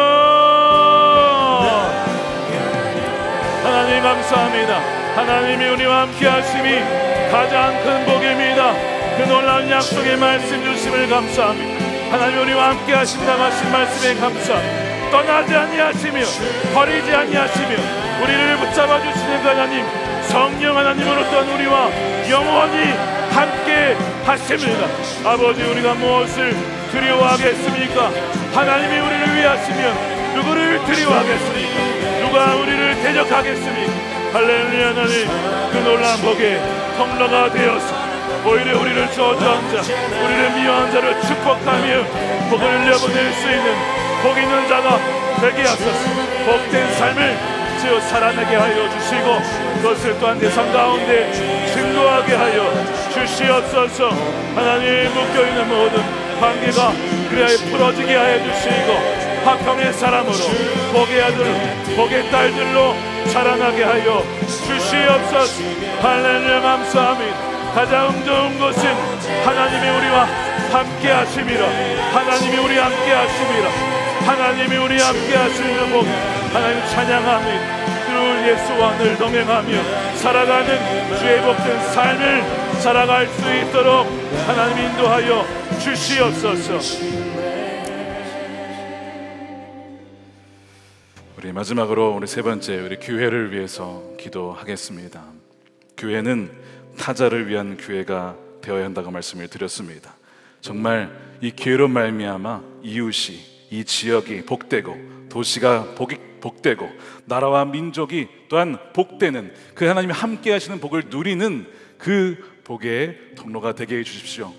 하나님 감사합니다. 하나님이 우리와 함께 하심이 가장 큰 복입니다. 그 놀라운 약속의 말씀 주심을 감사합니다. 하나님 우리와 함께 하신다고 하신 말씀에 감사합니다. 떠나지 아니하시며 버리지 아니하시며 우리를 붙잡아 주시는 그 하나님, 성령 하나님으로 또한 우리와 영원히 함께 하십니다. 아버지, 우리가 무엇을 두려워하겠습니까? 하나님이 우리를 위하시면 누구를 두려워하겠습니까? 누가 우리를 대적하겠습니까? 할렐루야. 하나님, 그 놀라운 복의 통로가 되어서 오히려 우리를 저주한 자, 우리를 미워한 자를 축복하며 복을 흘려보낼 수 있는 복 있는 자가 되게 하소서. 복된 삶을 지어 살아내게 하여 주시고 그것을 또한 내 삶 가운데 증거하게 하여 주시옵소서. 하나님, 묶여있는 모든 관계가 그리하여 풀어지게 하여 주시고 화평의 사람으로 복의 아들, 복의 딸들로 자라나게 하여 주시옵소서. 할렐루야. 감사합니다. 가장 좋은 것은 하나님이 우리와 함께 하심이라. 하나님이 우리와 함께 하심이라. 하나님이 우리와 함께 하시는 복, 하나님 찬양합니다. 주 예수와 늘 동행하며 살아가는 주의 복된 삶을 살아갈 수 있도록 하나님 인도하여 주시옵소서. 우리 마지막으로 우리 세 번째, 우리 교회를 위해서 기도하겠습니다. 교회는 타자를 위한 교회가 되어야 한다고 말씀을 드렸습니다. 정말 이 교회로 말미암아 이웃이, 이 지역이 복되고 도시가 복되고 나라와 민족이 또한 복되는 그 하나님이 함께 하시는 복을 누리는 그 복의 통로가 되게 해주십시오.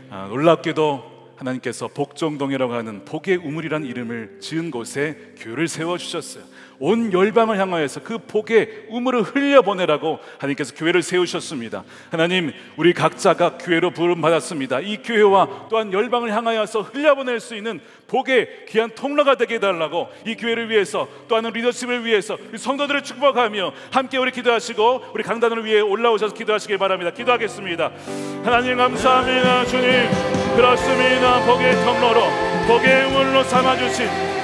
놀랍게도 하나님께서 복정동이라고 하는 복의 우물이라는 이름을 지은 곳에 교회를 세워주셨어요. 온 열방을 향하여서 그 복의 우물을 흘려보내라고 하나님께서 교회를 세우셨습니다. 하나님, 우리 각자가 교회로 부름받았습니다. 이 교회와 또한 열방을 향하여서 흘려보낼 수 있는 복의 귀한 통로가 되게 해달라고 이 교회를 위해서 또한 리더십을 위해서 우리 성도들을 축복하며 함께 우리 기도하시고 우리 강단을 위해 올라오셔서 기도하시길 바랍니다. 기도하겠습니다. 하나님 감사합니다. 주님, 그렇습니다. 복의 통로로, 복의 우물로 삼아주신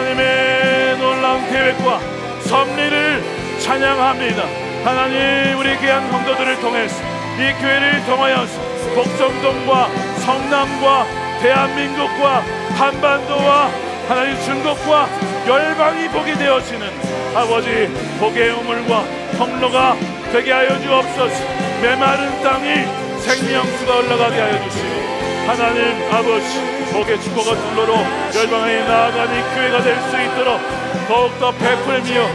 하나님의 놀라운 계획과 섭리를 찬양합니다. 하나님, 우리 귀한 성도들을 통해서 이 교회를 통하여서 복정동과 성남과 대한민국과 한반도와 하나님 중국과 열방이 복이 되어지는 아버지 복의 우물과 통로가 되게 하여 주옵소서. 메마른 땅이 생명수가 올라가게 하여 주시고 하나님 아버지, 복의 축복과 통로로 열방에 나아가는 교회가 될 수 있도록 더욱더 베풀며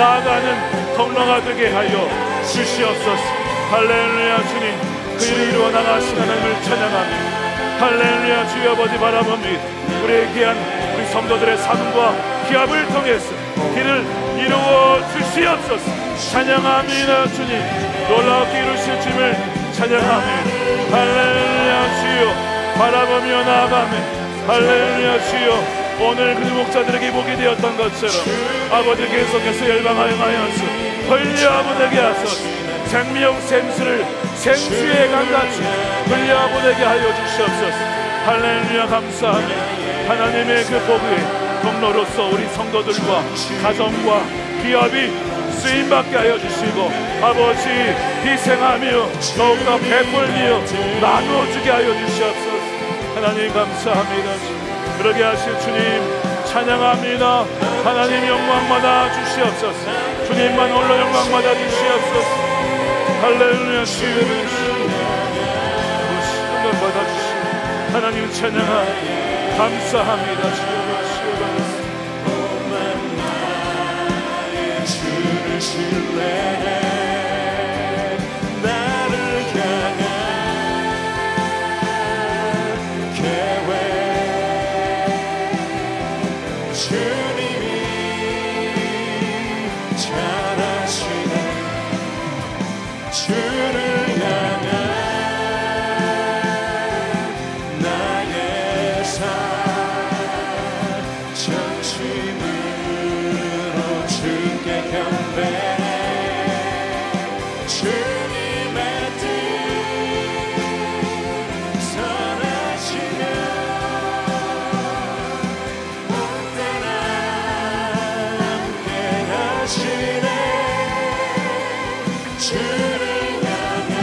나아가는 통로가 되게 하여 주시옵소서. 할렐루야. 주님, 그 일을 이루어 나가신 하나님을 찬양합니다. 할렐루야. 주여 아버지 바라봅니다. 우리의 귀한 우리 성도들의 삶과 기합을 통해서 길을 이루어 주시옵소서. 찬양합니다. 주님, 놀랍게 이루실 주님을 찬양합니다. 할렐루야. 주여 바라보며 나아가며 할렐루야. 주여, 오늘 그 목자들에게 복이 되었던 것처럼 아버지 계속해서 열방을 향하여서 흘려보내게 하소서. 생명 샘수를 생수의 강같이 흘려보내게 하여 주시옵소서. 할렐루야. 감사합니다. 하나님의 그 복의 통로로서 우리 성도들과 가정과 기업이 쓰임받게 하여 주시고 아버지 희생하며 더욱더 베풀며 나누어주게 하여 주시옵소서. 하나님 감사합니다. 그러게 하실 주님 찬양합니다. 하나님 영광받아 주시옵소서. 주님만 홀로 영광받아 주시옵소서. 할렐루야. 주여 영광받아 주시옵소서. 하나님 찬양합니다. 감사합니다. 주여 주를 신뢰해 나를 향한 계획 주님이 주님의 뜻 선하시며 언제나 함께 하시네. 주를 향한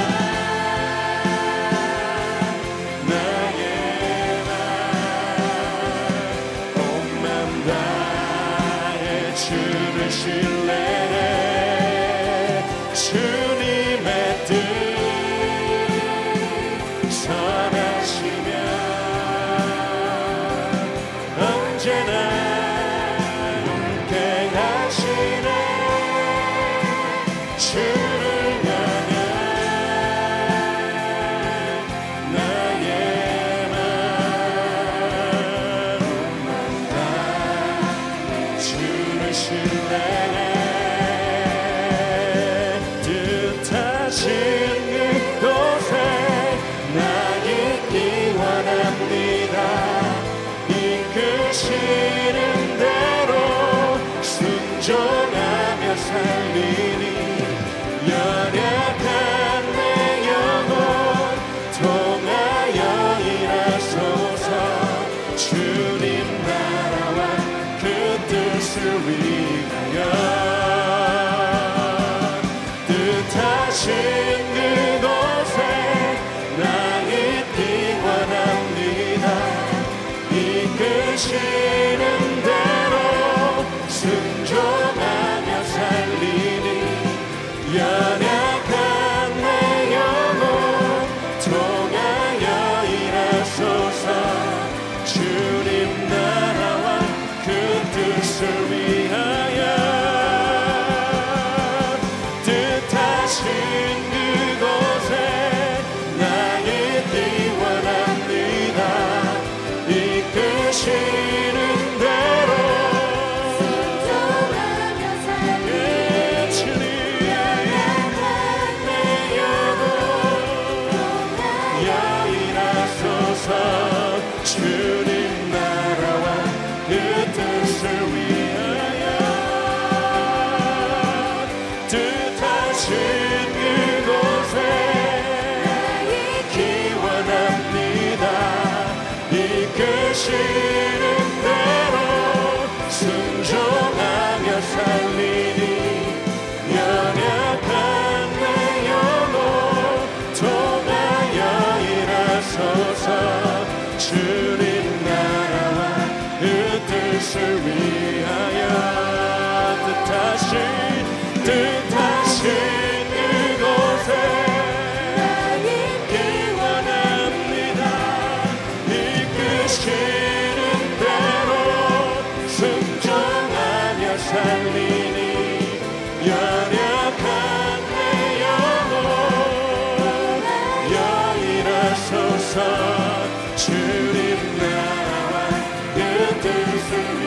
나의 맘 온 맘 다해 주를 신뢰해. 주님의 뜻 선하시며 언제나 함께 하시네. 주를 향한 나의 맘 다 주를 신뢰해. 뜻하신 그곳에 나 있기 원합니다. 이끄시는 대로 순종하며 살리니 연약한 내 영혼 통하여 일하소서. 주님 나라와 그 뜻을 위하여 뜻하신 그곳에 나 있기 원합니다. 이끄시는 대로 순종하며 살리니 연약한 내 영혼 통하여 일하소서. 주님 나라와 그 뜻을 위하여 뜻하신 그곳에 나 있기 원합니다. 이끄시는 대로 순종하며 살리니 주님 연약한 내 영혼 통하여 일하소서. 주님 나라와 그 뜻을 위하여 뜻하신 그곳에 기원합니다. 이끄시는 대로 순종하며 살리니 연약한 내 영혼 통하여 일하소서. 주님 나라와 그 뜻을 위하여 뜻하신 그곳에 기원합니다. 이끄시는 대로 순종하며 살리니 연약한 내 영혼 여일하소서. 주님 나라와 그 뜻을